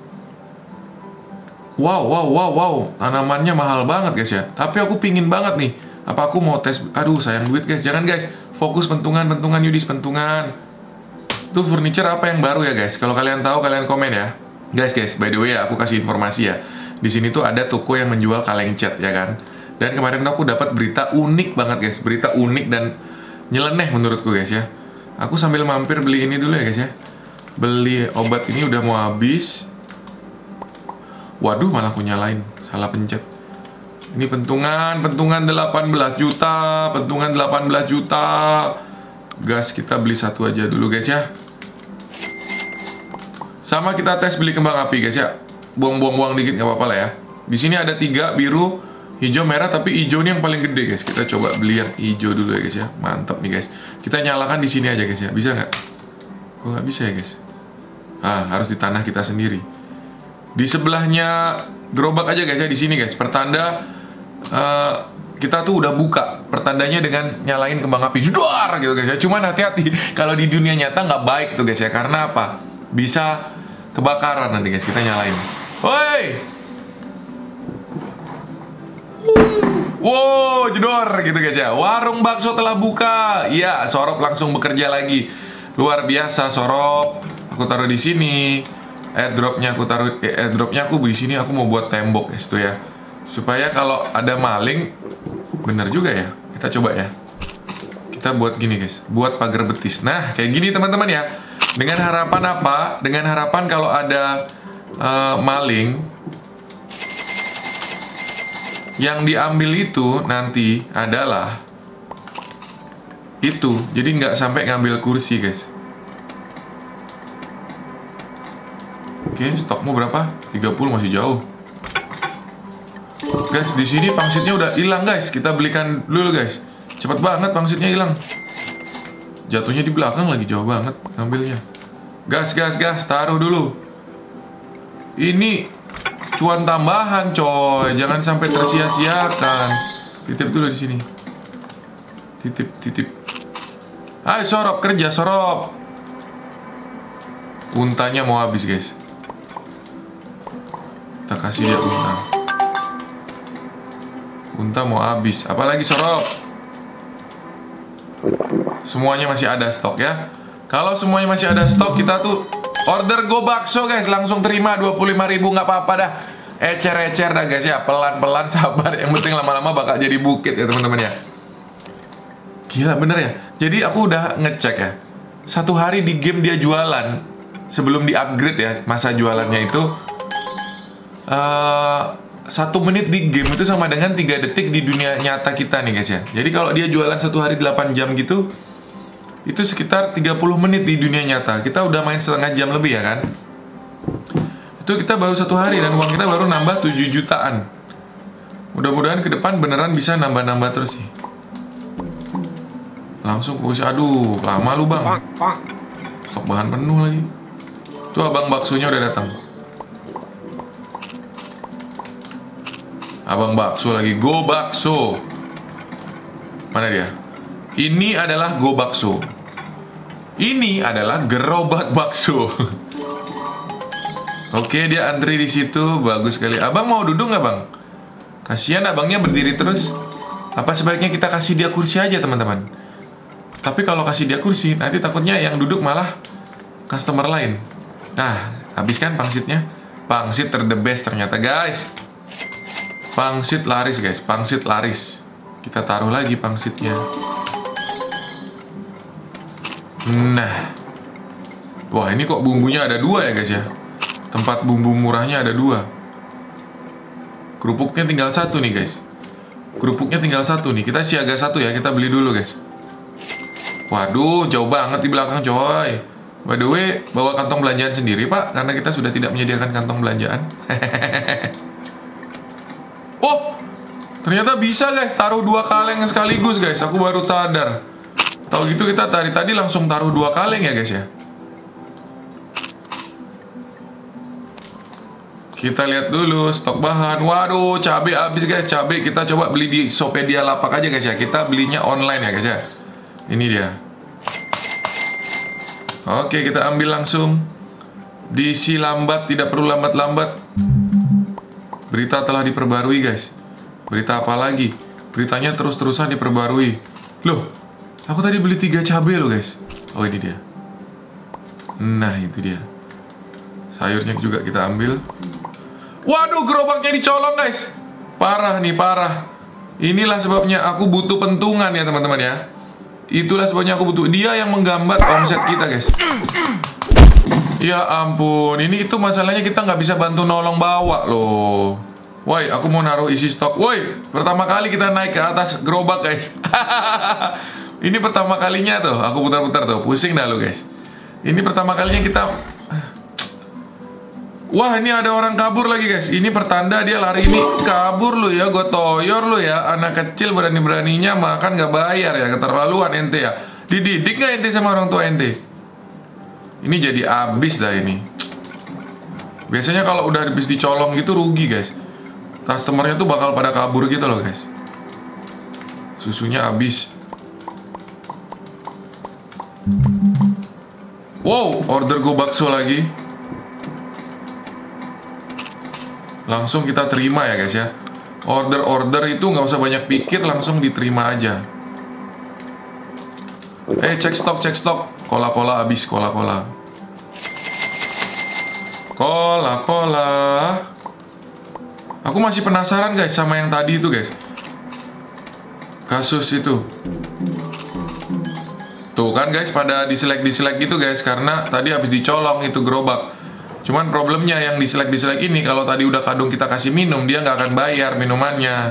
Wow, wow, wow, wow. Tanamannya mahal banget guys ya. Tapi aku pingin banget nih. Apa aku mau tes? Aduh, sayang duit guys. Jangan guys. Fokus pentungan, pentungan Yudis, pentungan. Tuh furniture apa yang baru ya guys? Kalau kalian tahu, kalian komen ya. Guys, guys, by the way ya, aku kasih informasi ya. Di sini tuh ada toko yang menjual kaleng cat ya kan. Dan kemarin aku dapat berita unik banget guys. Berita unik dan nyeleneh menurutku guys ya. Aku sambil mampir beli ini dulu ya guys ya. Beli obat ini udah mau habis. Waduh, malah aku nyalain. Salah pencet. Ini pentungan, pentungan delapan belas juta, pentungan delapan belas juta. Gas, kita beli satu aja dulu guys ya. Sama kita tes beli kembang api guys ya. Buang-buang-buang dikit nggak apa-apa lah ya. Di sini ada tiga, biru, hijau, merah, tapi hijau ini yang paling gede guys. Kita coba beli yang hijau dulu ya guys ya. Mantap nih guys. Kita nyalakan di sini aja guys ya. Bisa nggak? Kok nggak bisa ya guys? Ah, harus di tanah kita sendiri. Di sebelahnya gerobak aja guys ya, di sini guys. Pertanda uh, kita tuh udah buka. Pertandanya dengan nyalain kembang api. Jedor gitu guys ya. Cuman hati-hati kalau di dunia nyata nggak baik tuh guys ya. Karena apa? Bisa kebakaran nanti guys. Kita nyalain. Woi! Wow, jedor gitu guys ya. Warung bakso telah buka. Iya, Sorop langsung bekerja lagi. Luar biasa Sorop. Aku taruh di sini. Airdropnya aku taruh. Eh, airdropnya aku di sini. Aku mau buat tembok guys tuh ya. Supaya kalau ada maling, bener juga ya. Kita coba ya. Kita buat gini guys. Buat pagar betis. Nah, kayak gini teman-teman ya. Dengan harapan apa? Dengan harapan kalau ada uh, maling, yang diambil itu nanti adalah itu. Jadi nggak sampai ngambil kursi guys. Oke, stokmu berapa? tiga puluh, masih jauh. Guys, di sini pangsitnya udah hilang guys. Kita belikan dulu guys. Cepat banget pangsitnya hilang. Jatuhnya di belakang lagi, jauh banget ngambilnya. Gas, gas, gas, taruh dulu. Ini cuan tambahan coy, jangan sampai tersia-siakan. Titip dulu di sini. Titip, titip. Ayo Sorop, kerja Sorop. Untanya mau habis guys. Kita kasih dia unta. Unta mau habis. Apalagi Sorop. Semuanya masih ada stok ya. Kalau semuanya masih ada stok, kita tuh order GoBakso guys, langsung terima dua puluh lima ribu, nggak apa-apa dah. Ecer-ecer dah guys ya, pelan-pelan sabar. Yang penting lama-lama bakal jadi bukit ya teman-teman ya. Gila bener ya. Jadi aku udah ngecek ya. Satu hari di game dia jualan, sebelum di-upgrade ya, masa jualannya itu uh, satu menit di game itu sama dengan tiga detik di dunia nyata kita nih guys ya. Jadi kalau dia jualan satu hari delapan jam gitu, itu sekitar tiga puluh menit di dunia nyata. Kita udah main setengah jam lebih ya kan. Itu Itu kita baru satu hari dan uang kita baru nambah tujuh jutaan. Mudah-mudahan ke depan beneran bisa nambah-nambah terus sih. Langsung posisi. Aduh, lama lu bang. Stok bahan penuh lagi. Tuh abang baksonya udah datang. Abang bakso lagi. Go bakso. Mana dia? Ini adalah go bakso. Ini adalah gerobak bakso. Oke, dia antri di situ. Bagus sekali. Abang mau duduk nggak bang? Kasihan abangnya berdiri terus. Apa sebaiknya kita kasih dia kursi aja teman-teman? Tapi kalau kasih dia kursi, nanti takutnya yang duduk malah customer lain. Nah, habis kan pangsitnya? Pangsit ter the best ternyata guys. Pangsit laris guys, pangsit laris. Kita taruh lagi pangsitnya. Nah, wah ini kok bumbunya ada dua ya guys ya. Tempat bumbu murahnya ada dua. Kerupuknya tinggal satu nih guys. Kerupuknya tinggal satu nih. Kita siaga satu ya, kita beli dulu guys. Waduh, jauh banget di belakang coy. By the way, bawa kantong belanjaan sendiri pak, karena kita sudah tidak menyediakan kantong belanjaan. Oh, ternyata bisa guys, taruh dua kaleng sekaligus guys. Aku baru sadar. Tahu gitu kita tadi tadi langsung taruh dua kaleng ya guys ya. Kita lihat dulu stok bahan. Waduh, cabai habis guys. Cabai kita coba beli di Sopedia Lapak aja guys ya. Kita belinya online ya guys ya. Ini dia. Oke, kita ambil langsung. Diisi lambat, tidak perlu lambat-lambat. Berita telah diperbarui guys. Berita apa lagi? Beritanya terus-terusan diperbarui. Loh, aku tadi beli tiga cabai loh guys. Oh ini dia. Nah itu dia. Sayurnya juga kita ambil. Waduh, gerobaknya dicolong guys. Parah nih, parah. Inilah sebabnya aku butuh pentungan ya teman-teman ya. Itulah sebabnya aku butuh. Dia yang menggambar omset kita guys. Ya ampun, ini itu masalahnya kita nggak bisa bantu nolong bawa loh. Woi, aku mau naruh isi stok. Woi, pertama kali kita naik ke atas gerobak guys. Ini pertama kalinya tuh. Aku putar-putar tuh, pusing dah lu guys. Ini pertama kalinya kita. Wah, ini ada orang kabur lagi guys. Ini pertanda dia lari ini. Kabur lu ya, gue toyor lu ya. Anak kecil berani-beraninya makan gak bayar ya. Keterlaluan ente ya. Dididik gak ente sama orang tua ente? Ini jadi abis dah ini. Biasanya kalau udah habis dicolong gitu rugi guys. Customernya tuh bakal pada kabur gitu loh guys. Susunya habis. Wow, order go bakso lagi. Langsung kita terima ya guys ya. Order-order itu nggak usah banyak pikir, langsung diterima aja. Eh, cek stok, cek stok. Cola-cola habis, cola-cola. Cola-cola. Aku masih penasaran guys sama yang tadi itu guys. Kasus itu. Tuh kan guys, pada diselek-diselek gitu guys. Karena tadi habis dicolong itu gerobak. Cuman problemnya yang diselek-diselek ini, kalau tadi udah kadung kita kasih minum, dia nggak akan bayar minumannya.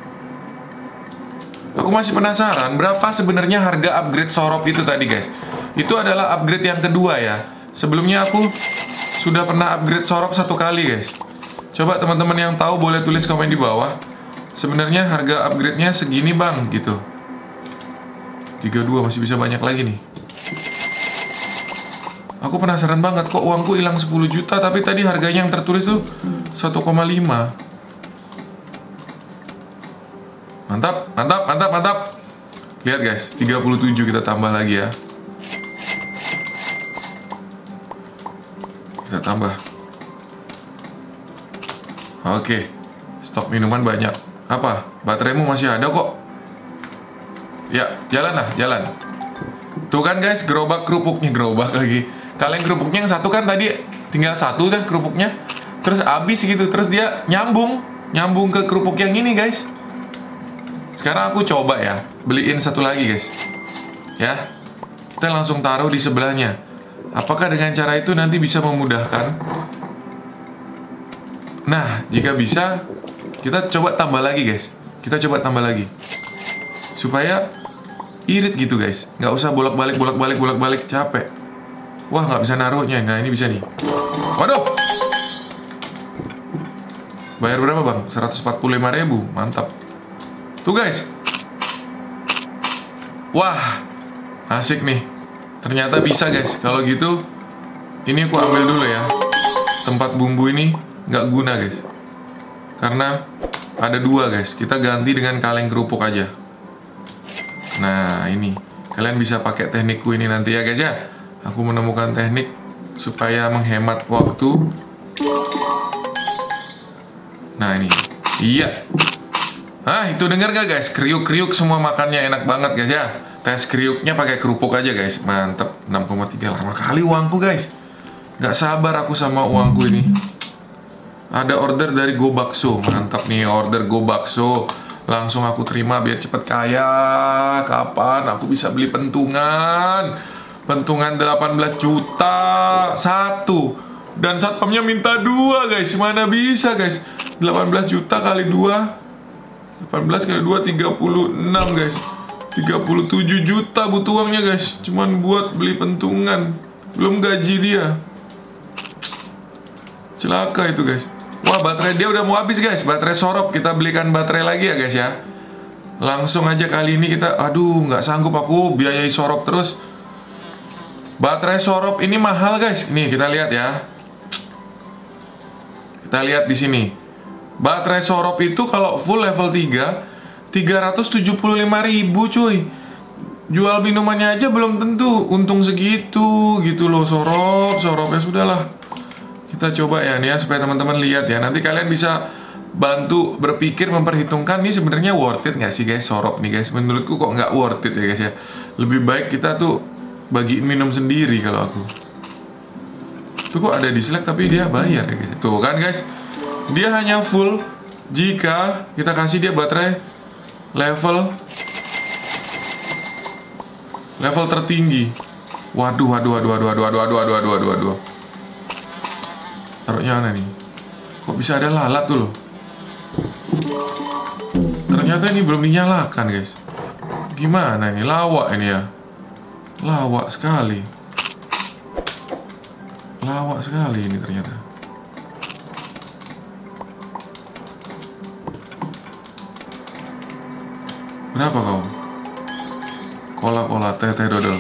Aku masih penasaran, berapa sebenarnya harga upgrade sorop itu tadi guys. Itu adalah upgrade yang kedua ya. Sebelumnya aku sudah pernah upgrade sorop satu kali guys. Coba teman-teman yang tahu boleh tulis komen di bawah. Sebenarnya harga upgrade-nya segini bang, gitu. tiga puluh dua masih bisa banyak lagi nih. Aku penasaran banget, kok uangku hilang sepuluh juta, tapi tadi harganya yang tertulis tuh satu koma lima. Mantap, mantap, mantap, mantap. Lihat guys, tiga puluh tujuh kita tambah lagi ya. Kita tambah. Oke, stok minuman banyak. Apa? Bateraimu masih ada kok. Ya, jalan lah, jalan. Tuh kan guys, gerobak kerupuknya, gerobak lagi. Kalian kerupuknya yang satu kan tadi tinggal satu dah kerupuknya. Terus habis gitu, terus dia nyambung, nyambung ke kerupuk yang ini guys. Sekarang aku coba ya, beliin satu lagi guys. Ya, kita langsung taruh di sebelahnya. Apakah dengan cara itu nanti bisa memudahkan? Nah, jika bisa, kita coba tambah lagi guys. Kita coba tambah lagi. Supaya irit gitu guys. Nggak usah bolak-balik, bolak-balik, bolak-balik, capek. Wah, nggak bisa naruhnya. Nah, ini bisa nih. Waduh. Bayar berapa bang? seratus empat puluh lima ribu. Mantap. Tuh guys. Wah, asik nih. Ternyata bisa guys. Kalau gitu, ini aku ambil dulu ya. Tempat bumbu ini nggak guna guys, karena ada dua guys. Kita ganti dengan kaleng kerupuk aja. Nah ini, kalian bisa pakai teknikku ini nanti ya guys ya. Aku menemukan teknik supaya menghemat waktu. Nah ini, iya. Ah itu denger gak guys? Kriuk-kriuk semua makannya enak banget guys ya. Tes kriuknya pakai kerupuk aja guys. Mantep. enam koma tiga lama kali uangku guys. Gak sabar aku sama uangku ini. Ada order dari Go Bakso. Mantap nih order Go Bakso. Langsung aku terima biar cepet kaya. Kapan aku bisa beli pentungan? Pentungan delapan belas juta satu. Dan satpamnya minta dua guys. Mana bisa guys? delapan belas juta kali dua, delapan belas kali dua, tiga puluh enam guys. Tiga puluh tujuh juta butuh uangnya guys. Cuman buat beli pentungan. Belum gaji dia. Celaka itu guys. Wah baterai dia udah mau habis guys. Baterai sorop. Kita belikan baterai lagi ya guys ya. Langsung aja kali ini kita. Aduh nggak sanggup aku biayai sorop terus. Baterai sorop ini mahal guys. Nih kita lihat ya. Kita lihat di sini. Baterai sorop itu kalau full level tiga, tiga ratus tujuh puluh lima ribu cuy. Jual minumannya aja belum tentu untung segitu gitu loh. Sorop, sorop ya sudahlah. Kita coba ya nih ya supaya teman-teman lihat ya. Nanti kalian bisa bantu berpikir memperhitungkan nih sebenarnya worth it nggak sih guys sorop nih guys. Menurutku kok nggak worth it ya guys ya. Lebih baik kita tuh bagiin minum sendiri kalau aku. Tuh kok ada dislike tapi dia bayar ya guys. Tuh kan guys. Dia hanya full jika kita kasih dia baterai level level tertinggi. Waduh, waduh, waduh, waduh, waduh, waduh, waduh, waduh, waduh, waduh, waduh. Taruhnya mana nih? Kok bisa ada lalat tuh loh? Ternyata ini belum dinyalakan guys. Gimana ini? Lawak ini ya. Lawak sekali. Lawak sekali ini ternyata. Berapa kau? Kola-kola, teh-teh dodol.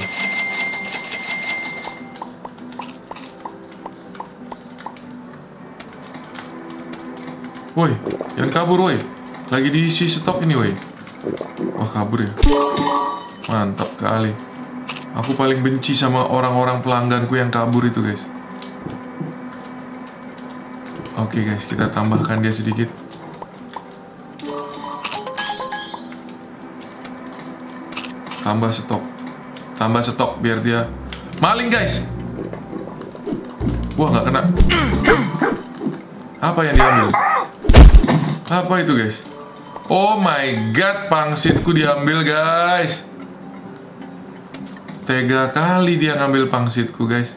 Woi, jangan kabur woi. Lagi diisi stok ini woi. Wah kabur ya. Mantap kali. Aku paling benci sama orang-orang pelangganku yang kabur itu guys. Oke guys, kita tambahkan dia sedikit. Tambah stok. Tambah stok biar dia maling guys. Wah nggak kena. Apa yang diambil? Apa itu guys? Oh my god, pangsitku diambil guys. Tega kali dia ngambil pangsitku guys.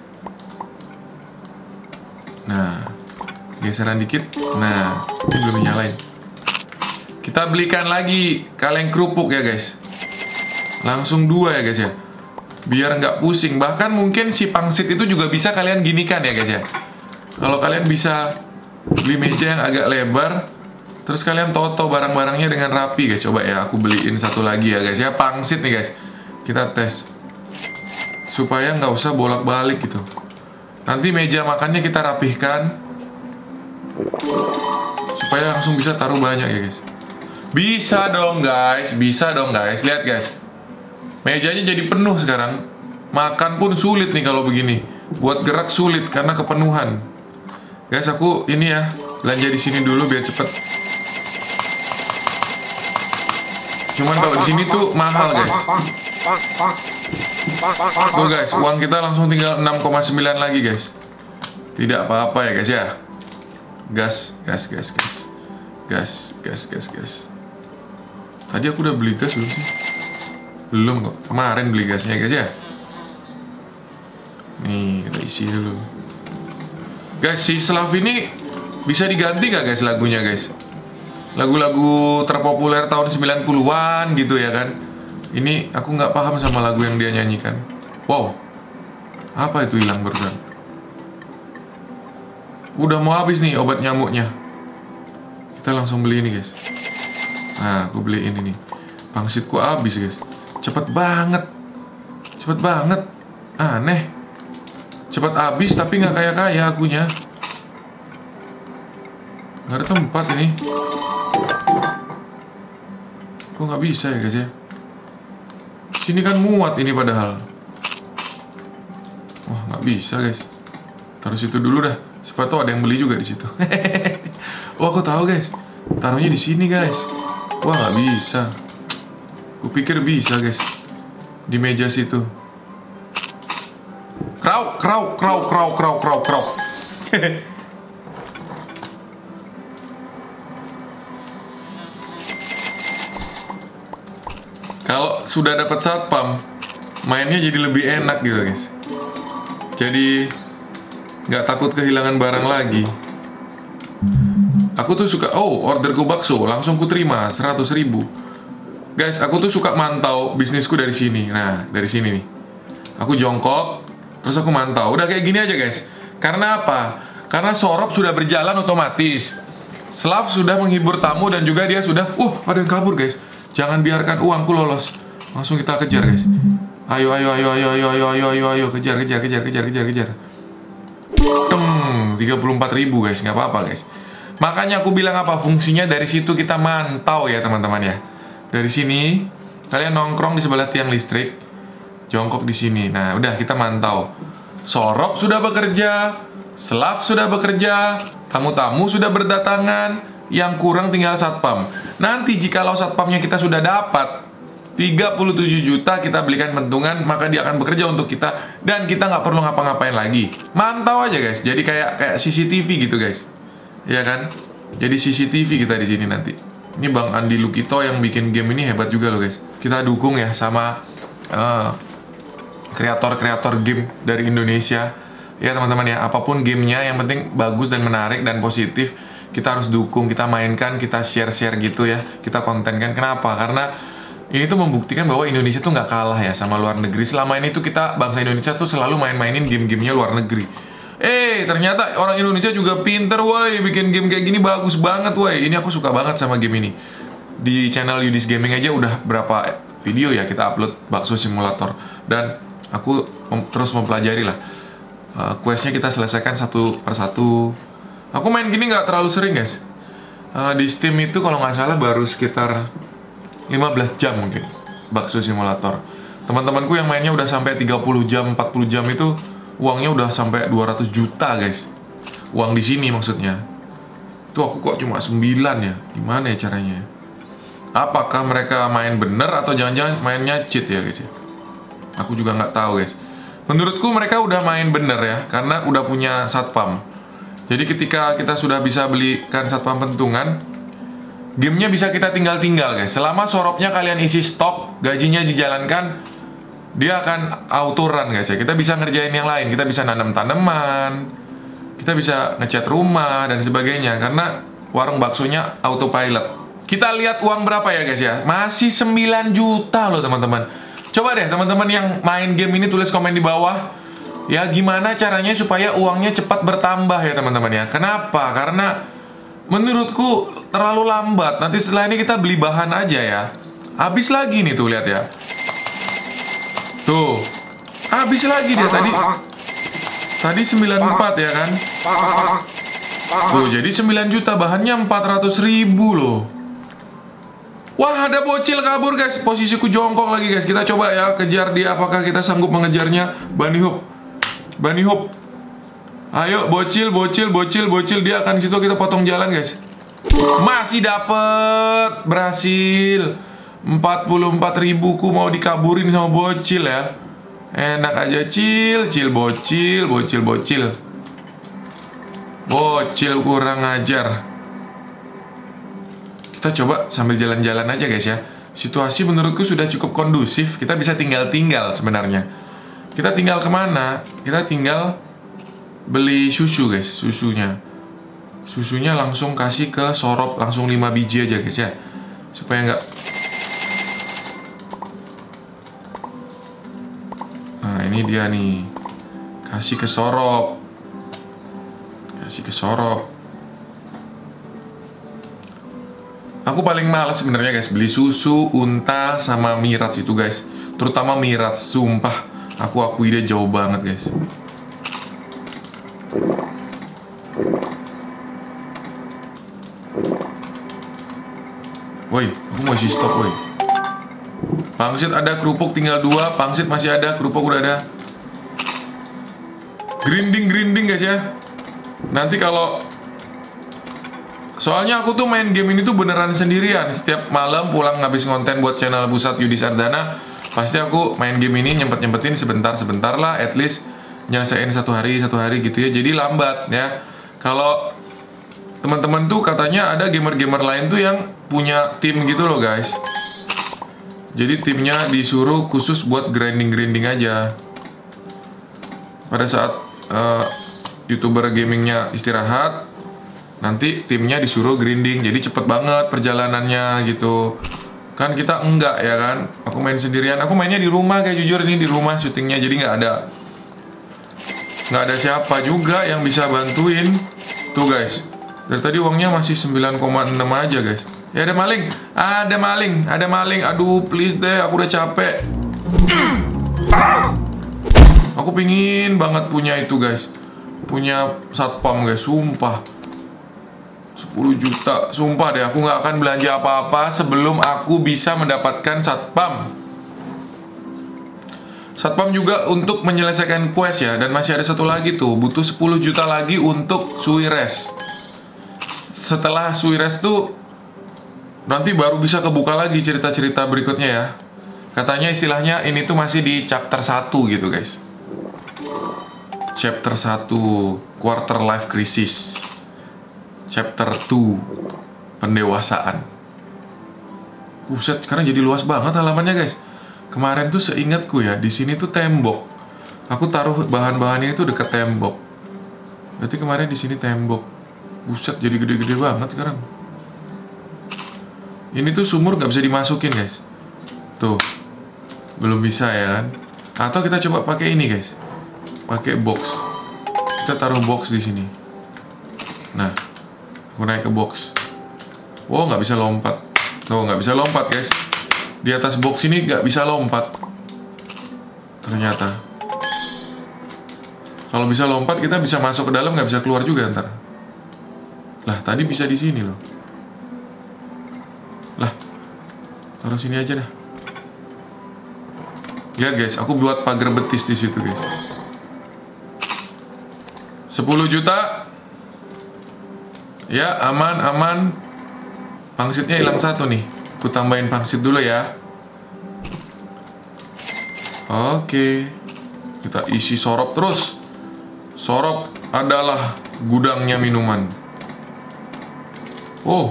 Nah, geseran dikit. Nah, ini belum nyalain. Kita belikan lagi kaleng kerupuk ya guys. Langsung dua ya guys ya. Biar nggak pusing. Bahkan mungkin si pangsit itu juga bisa kalian ginikan ya guys ya. Kalau kalian bisa beli meja yang agak lebar, terus kalian toto barang-barangnya dengan rapi guys. Coba ya aku beliin satu lagi ya guys ya. Pangsit nih guys. Kita tes supaya nggak usah bolak-balik gitu. Nanti meja makannya kita rapihkan supaya langsung bisa taruh banyak ya guys. Bisa dong guys. Bisa dong guys. Lihat guys. Mejanya jadi penuh sekarang. Makan pun sulit nih kalau begini. Buat gerak sulit karena kepenuhan. Guys, aku ini ya belanja di sini dulu biar cepet. Cuman kalau di sini tuh mahal guys. Tuh guys, uang kita langsung tinggal enam koma sembilan lagi guys. Tidak apa-apa ya guys ya. Gas, gas, gas, gas. Gas, gas, gas, gas. Tadi aku udah beli gas belum sih? Belum kok, kemarin beli gasnya guys ya. Nih, kita isi dulu. Guys, si Slav ini bisa diganti gak guys lagunya guys? Lagu-lagu terpopuler tahun sembilan puluhan gitu ya kan. Ini aku nggak paham sama lagu yang dia nyanyikan. Wow, apa itu hilang barusan? Udah mau habis nih obat nyamuknya. Kita langsung beli ini guys. Nah, aku beli ini nih. Pangsitku habis guys. Cepet banget. Cepet banget. Aneh. Cepet habis tapi nggak kaya-kaya akunya. Nggak ada tempat ini. Kok nggak bisa ya guys ya? Sini kan muat ini padahal. Wah, nggak bisa guys. Taruh situ dulu dah. Siapa tahu ada yang beli juga di situ. Oh, aku tahu guys. Taruhnya di sini guys. Wah, nggak bisa. Kupikir bisa guys. Di meja situ. Krauk, krauk, krauk, krauk, krauk, krauk, krauk. Kalau sudah dapat satpam, mainnya jadi lebih enak gitu guys. Jadi nggak takut kehilangan barang lagi. Aku tuh suka, oh orderku bakso, langsung ku terima seratus ribu. Guys, aku tuh suka mantau bisnisku dari sini. Nah, dari sini nih. Aku jongkok, terus aku mantau. Udah kayak gini aja guys. Karena apa? Karena sorop sudah berjalan otomatis. Slav sudah menghibur tamu dan juga dia sudah, uh ada yang kabur guys. Jangan biarkan uangku lolos. Langsung kita kejar guys. Ayo ayo ayo ayo ayo ayo ayo ayo ayo kejar kejar kejar kejar kejar kejar. Tem tiga puluh empat ribu guys, nggak apa-apa guys. Makanya aku bilang apa fungsinya dari situ kita mantau ya teman-teman ya. Dari sini kalian nongkrong di sebelah tiang listrik, jongkok di sini. Nah, udah kita mantau. Sorop sudah bekerja, Slav sudah bekerja, tamu-tamu sudah berdatangan. Yang kurang tinggal satpam. Nanti jikalau satpamnya kita sudah dapat tiga puluh tujuh juta kita belikan pentungan, maka dia akan bekerja untuk kita dan kita nggak perlu ngapa-ngapain lagi. Mantau aja guys. Jadi kayak kayak C C T V gitu guys. Iya kan? Jadi C C T V kita di sini nanti. Ini Bang Andi Lukito yang bikin game ini hebat juga loh guys. Kita dukung ya sama uh, kreator-kreator game dari Indonesia. Ya teman-teman ya, apapun gamenya yang penting bagus dan menarik dan positif. Kita harus dukung, kita mainkan, kita share-share gitu ya. Kita kontenkan. Kenapa? Karena ini tuh membuktikan bahwa Indonesia tuh nggak kalah ya sama luar negeri. Selama ini tuh kita, bangsa Indonesia tuh selalu main-mainin game-gamenya luar negeri. Eh, ternyata orang Indonesia juga pinter, woi. Bikin game kayak gini bagus banget, woi. Ini aku suka banget sama game ini. Di channel Yudis Gaming aja udah berapa video ya kita upload bakso simulator. Dan aku mem terus mempelajari lah. Uh, questnya kita selesaikan satu persatu. Aku main gini nggak terlalu sering guys. uh, Di Steam itu kalau nggak salah baru sekitar lima belas jam mungkin bakso simulator. Teman-temanku yang mainnya udah sampai tiga puluh jam, empat puluh jam itu uangnya udah sampai dua ratus juta guys. Uang di sini maksudnya. Tuh aku kok cuma sembilan ya. Gimana ya caranya? Apakah mereka main bener atau jangan-jangan mainnya cheat ya guys ya? Aku juga nggak tahu guys. Menurutku mereka udah main bener ya, karena udah punya satpam. Jadi ketika kita sudah bisa belikan satpam pentungan, gamenya bisa kita tinggal-tinggal guys. Selama soropnya kalian isi stok, gajinya dijalankan, dia akan auto run guys ya. Kita bisa ngerjain yang lain, kita bisa nanam tanaman, kita bisa ngecat rumah dan sebagainya. Karena warung baksonya autopilot. Kita lihat uang berapa ya guys ya. Masih sembilan juta loh teman-teman. Coba deh teman-teman yang main game ini tulis komen di bawah. Ya gimana caranya supaya uangnya cepat bertambah ya teman-teman ya. Kenapa? Karena menurutku terlalu lambat. Nanti setelah ini kita beli bahan aja ya. Habis lagi nih tuh lihat ya. Tuh. Habis lagi dia tadi. Tadi sembilan puluh empat ya kan. Tuh jadi sembilan juta, bahannya empat ratus ribu loh. Wah ada bocil kabur guys. Posisiku jongkok lagi guys. Kita coba ya kejar dia. Apakah kita sanggup mengejarnya? Bunny hop. Bunny hop. Ayo bocil, bocil, bocil, bocil. Dia akan situ, kita potong jalan guys. Masih dapet. Berhasil. Empat puluh empat ribuku mau dikaburin sama bocil ya. Enak aja cil, cil, bocil, bocil, bocil. Bocil kurang ajar. Kita coba sambil jalan-jalan aja guys ya. Situasi menurutku sudah cukup kondusif. Kita bisa tinggal-tinggal sebenarnya. Kita tinggal kemana? Kita tinggal beli susu guys, susunya. Susunya langsung kasih ke sorop, langsung lima biji aja guys ya. Supaya nggak. Nah ini dia nih. Kasih ke sorop. Kasih ke sorop. Aku paling males sebenarnya guys beli susu, unta, sama Miras itu guys. Terutama Miras, sumpah. Aku akui dia jauh banget guys. Woi, aku masih stop woi. Pangsit ada, kerupuk tinggal dua. Pangsit masih ada, kerupuk udah ada. Grinding-grinding guys ya. Nanti kalau soalnya aku tuh main game ini tuh beneran sendirian. Setiap malam pulang ngabis konten buat channel Busat Yudi Sardana, pasti aku main game ini nyempet-nyempetin sebentar-sebentar lah, at least nyelesain satu hari satu hari gitu ya. Jadi lambat ya. Kalau teman-teman tuh katanya ada gamer-gamer lain tuh yang punya tim gitu loh guys. Jadi timnya disuruh khusus buat grinding-grinding aja. Pada saat uh, YouTuber gamingnya istirahat, nanti timnya disuruh grinding, jadi cepet banget perjalanannya gitu. Kan kita enggak ya kan. Aku main sendirian. Aku mainnya di rumah kayak jujur ini di rumah syutingnya, jadi nggak ada nggak ada siapa juga yang bisa bantuin. Tuh guys, dari tadi uangnya masih sembilan koma enam aja guys. Ya ada maling, ada maling, ada maling. Aduh please deh, aku udah capek. Aku pingin banget punya itu guys, punya satpam guys, sumpah. Sepuluh juta, sumpah deh aku nggak akan belanja apa-apa sebelum aku bisa mendapatkan satpam. Satpam juga untuk menyelesaikan quest ya. Dan masih ada satu lagi tuh, butuh sepuluh juta lagi untuk Suires. Setelah Suires tuh nanti baru bisa kebuka lagi cerita-cerita berikutnya ya. Katanya istilahnya ini tuh masih di chapter satu gitu guys. Chapter satu, Quarter Life Crisis. Chapter dua, pendewasaan. Buset, sekarang jadi luas banget halamannya guys. Kemarin tuh seingatku ya, di sini tuh tembok. Aku taruh bahan-bahannya itu dekat tembok. Berarti kemarin di sini tembok. Buset, jadi gede-gede banget sekarang. Ini tuh sumur nggak bisa dimasukin guys. Tuh, belum bisa ya kan? Atau kita coba pakai ini guys, pakai box. Kita taruh box di sini. Nah, aku naik ke box. Wow, nggak bisa lompat. Tuh, nggak bisa lompat guys. Di atas box ini nggak bisa lompat. Ternyata. Kalau bisa lompat, kita bisa masuk ke dalam, nggak bisa keluar juga ntar. Lah, tadi bisa di sini loh. Lah, taruh sini aja dah. Ya guys, aku buat pagar betis di situ guys. sepuluh juta. Ya, aman, aman. Pangsitnya hilang satu nih. Aku tambahin pangsit dulu ya. Oke. Kita isi sorop terus. Sorop adalah gudangnya minuman. Oh.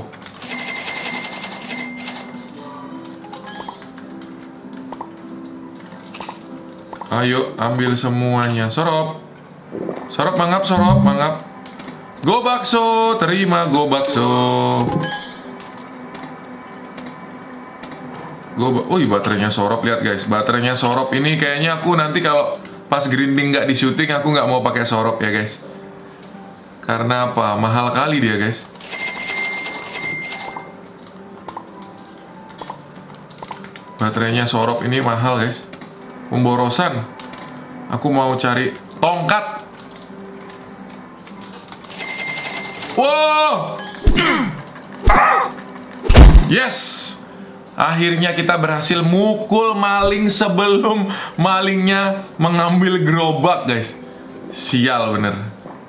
Ayo, ambil semuanya. Sorop. Sorop, mangap, sorop, mangap. Go bakso, terima go bakso. Go ba oh, baterainya sorop, lihat guys. Baterainya sorop ini kayaknya aku nanti kalau pas grinding nggak di syuting, aku nggak mau pakai sorop ya guys. Karena apa? Mahal kali dia guys. Baterainya sorop ini mahal guys. Pemborosan. Aku mau cari tongkat. Wow. Yes. Akhirnya kita berhasil mukul maling sebelum malingnya mengambil gerobak guys. Sial bener.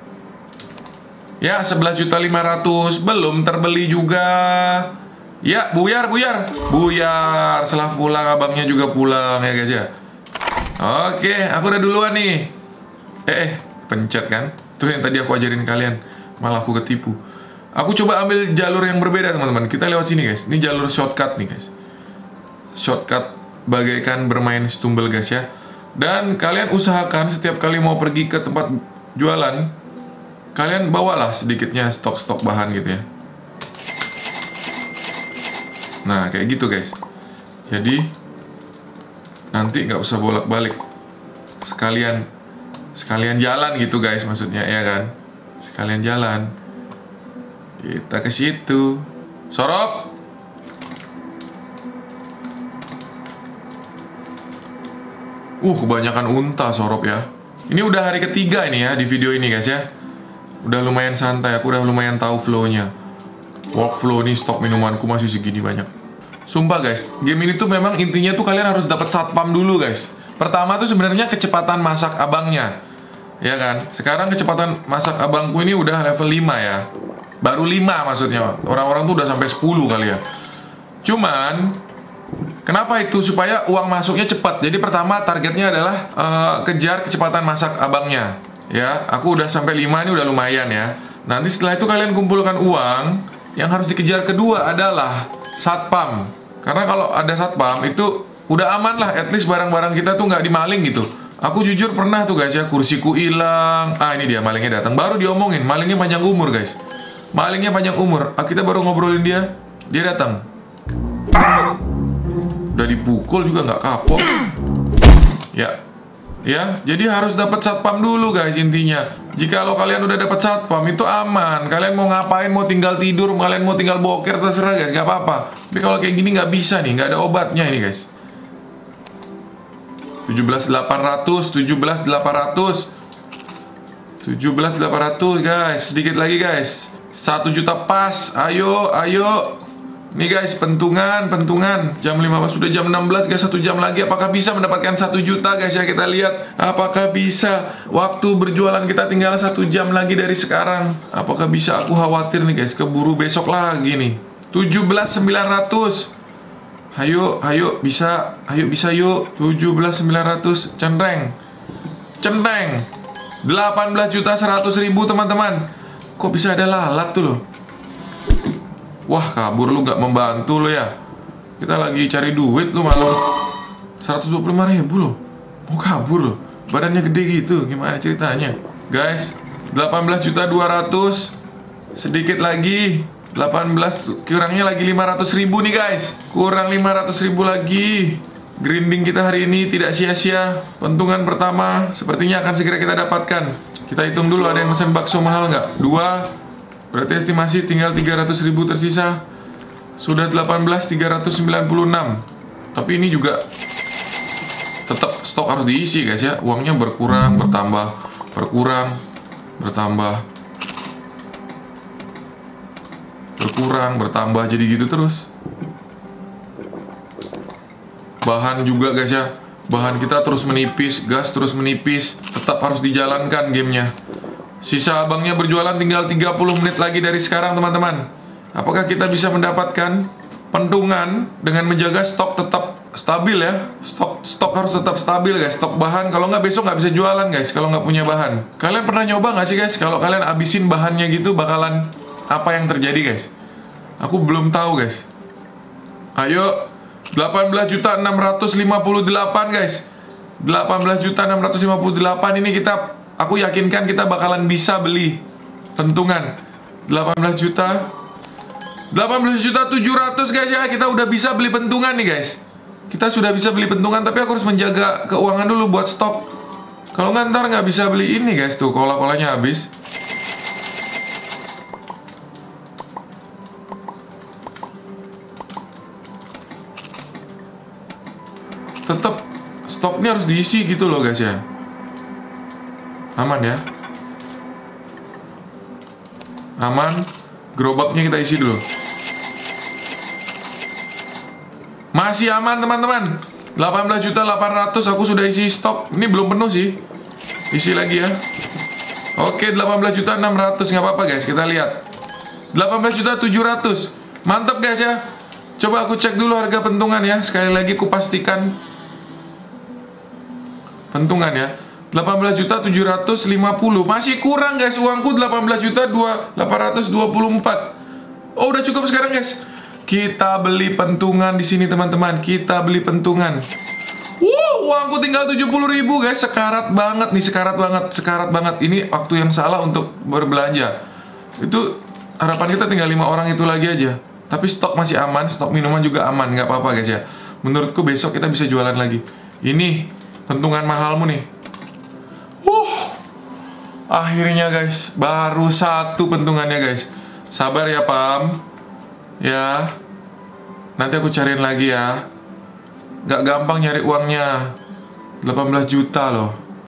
Ya, sebelas juta lima ratus belum terbeli juga. Ya, buyar, buyar. Buyar. Setelah pulang abangnya juga pulang ya guys ya. Oke, aku udah duluan nih. Eh, eh, pencet kan? Tuh yang tadi aku ajarin kalian. Malah aku ketipu. Aku coba ambil jalur yang berbeda teman-teman. Kita lewat sini guys. Ini jalur shortcut nih guys. Shortcut bagaikan bermain stumble guys ya. Dan kalian usahakan setiap kali mau pergi ke tempat jualan, kalian bawalah sedikitnya stok-stok bahan gitu ya. Nah kayak gitu guys. Jadi nanti nggak usah bolak-balik, sekalian sekalian jalan gitu guys, maksudnya ya kan. Sekalian jalan. Kita ke situ. Sorop. Uh, kebanyakan unta sorop ya. Ini udah hari ketiga ini ya di video ini guys ya. Udah lumayan santai, aku udah lumayan tahu flow-nya. Workflow nih, stok minumanku masih segini banyak. Sumpah guys, game ini tuh memang intinya tuh kalian harus dapat satpam dulu guys. Pertama tuh sebenarnya kecepatan masak abangnya. Ya kan? Sekarang kecepatan masak abangku ini udah level lima ya. Baru lima maksudnya. Orang-orang tuh udah sampai sepuluh kali ya. Cuman kenapa itu? Supaya uang masuknya cepat. Jadi pertama targetnya adalah uh, kejar kecepatan masak abangnya. Ya, aku udah sampai lima ini udah lumayan ya. Nanti setelah itu kalian kumpulkan uang. Yang harus dikejar kedua adalah satpam. Karena kalau ada satpam itu udah aman lah. At least barang-barang kita tuh nggak dimaling gitu. Aku jujur pernah tuh guys ya, kursiku hilang. Ah, ini dia malingnya datang. Baru diomongin, malingnya panjang umur guys. Malingnya panjang umur. Ah, kita baru ngobrolin dia, dia datang. Udah dipukul juga nggak kapok. Ya, ya. Jadi harus dapat satpam dulu guys intinya. Jika lo kalian udah dapat satpam itu aman. Kalian mau ngapain, mau tinggal tidur, kalian mau tinggal boker terserah guys, nggak apa-apa. Tapi kalau kayak gini nggak bisa nih, nggak ada obatnya ini guys. tujuh belas delapan ratus, tujuh belas delapan ratus, tujuh belas delapan ratus guys. Sedikit lagi guys. Satu juta pas. Ayo, ayo. Nih guys, pentungan, pentungan. Jam lima belas, sudah jam enam belas guys, satu jam lagi. Apakah bisa mendapatkan satu juta guys ya? Kita lihat. Apakah bisa? Waktu berjualan kita tinggal satu jam lagi dari sekarang. Apakah bisa? Aku khawatir nih guys, keburu besok lagi nih. tujuh belas sembilan ratus. Ayo, ayo, bisa. Ayo, bisa yuk. tujuh belas sembilan ratus. Centeng. Centeng. delapan belas juta seratus ribu teman-teman. Kok bisa ada lalat tuh loh? Wah, kabur lu, gak membantu lo ya. Kita lagi cari duit lu malu. seratus dua puluh lima ribu loh. Mau kabur loh. Badannya gede gitu. Gimana ceritanya? Guys, delapan belas juta dua ratus. Sedikit lagi. delapan belas, kurangnya lagi lima ratus ribu nih guys. Kurang lima ratus ribu lagi. Grinding kita hari ini tidak sia-sia. Pentungan pertama sepertinya akan segera kita dapatkan. Kita hitung dulu, ada yang pesan bakso mahal nggak? Dua. Berarti estimasi tinggal tiga ratus ribu tersisa. Sudah delapan belas tiga ratus sembilan puluh enam. Tapi ini juga tetap stok harus diisi guys ya. Uangnya berkurang, bertambah, berkurang, bertambah, berkurang, bertambah, jadi gitu terus. Bahan juga guys ya. Bahan kita terus menipis, gas terus menipis. Tetap harus dijalankan gamenya. Sisa abangnya berjualan tinggal tiga puluh menit lagi dari sekarang teman-teman. Apakah kita bisa mendapatkan pentungan dengan menjaga stok tetap stabil ya? Stok stok harus tetap stabil guys. Stok bahan, kalau nggak besok nggak bisa jualan guys. Kalau nggak punya bahan. Kalian pernah nyoba nggak sih guys? Kalau kalian abisin bahannya gitu bakalan apa yang terjadi guys? Aku belum tahu guys. Ayo, delapan belas juta enam ratus lima puluh delapan guys. delapan belas juta enam ratus lima puluh delapan ini kita, aku yakinkan kita bakalan bisa beli pentungan. Delapan belas juta delapan belas juta tujuh ratus guys ya. Kita udah bisa beli pentungan nih guys. Kita sudah bisa beli pentungan. Tapi aku harus menjaga keuangan dulu buat stok. Kalau nggak ntar nggak bisa beli ini guys. Tuh cola-colanya habis. Tetap stoknya harus diisi gitu loh guys ya. Aman ya. Aman. Gerobaknya kita isi dulu. Masih aman teman-teman. Delapan belas juta delapan ratus aku sudah isi stok. Ini belum penuh sih. Isi lagi ya. Oke, delapan belas juta enam ratus. Nggak apa-apa guys, kita lihat. Delapan belas juta tujuh ratus. Mantap guys ya. Coba aku cek dulu harga pentungan ya. Sekali lagi ku pastikan pentungan ya. Delapan belas juta tujuh ratus lima puluh. Masih kurang guys, uangku delapan belas juta delapan ratus dua puluh empat. Oh, udah cukup sekarang guys. Kita beli pentungan di sini teman-teman. Kita beli pentungan. Wow, uangku tinggal tujuh puluh ribu guys. Sekarat banget nih, sekarat banget, sekarat banget. Ini waktu yang salah untuk berbelanja. Itu harapan kita tinggal lima orang itu lagi aja. Tapi stok masih aman, stok minuman juga aman, nggak apa-apa guys ya. Menurutku besok kita bisa jualan lagi. Ini pentungan mahalmu nih. Wuh, akhirnya guys, baru satu pentungannya guys. Sabar ya Pam. Ya, nanti aku cariin lagi ya. Nggak gampang nyari uangnya. delapan belas juta loh.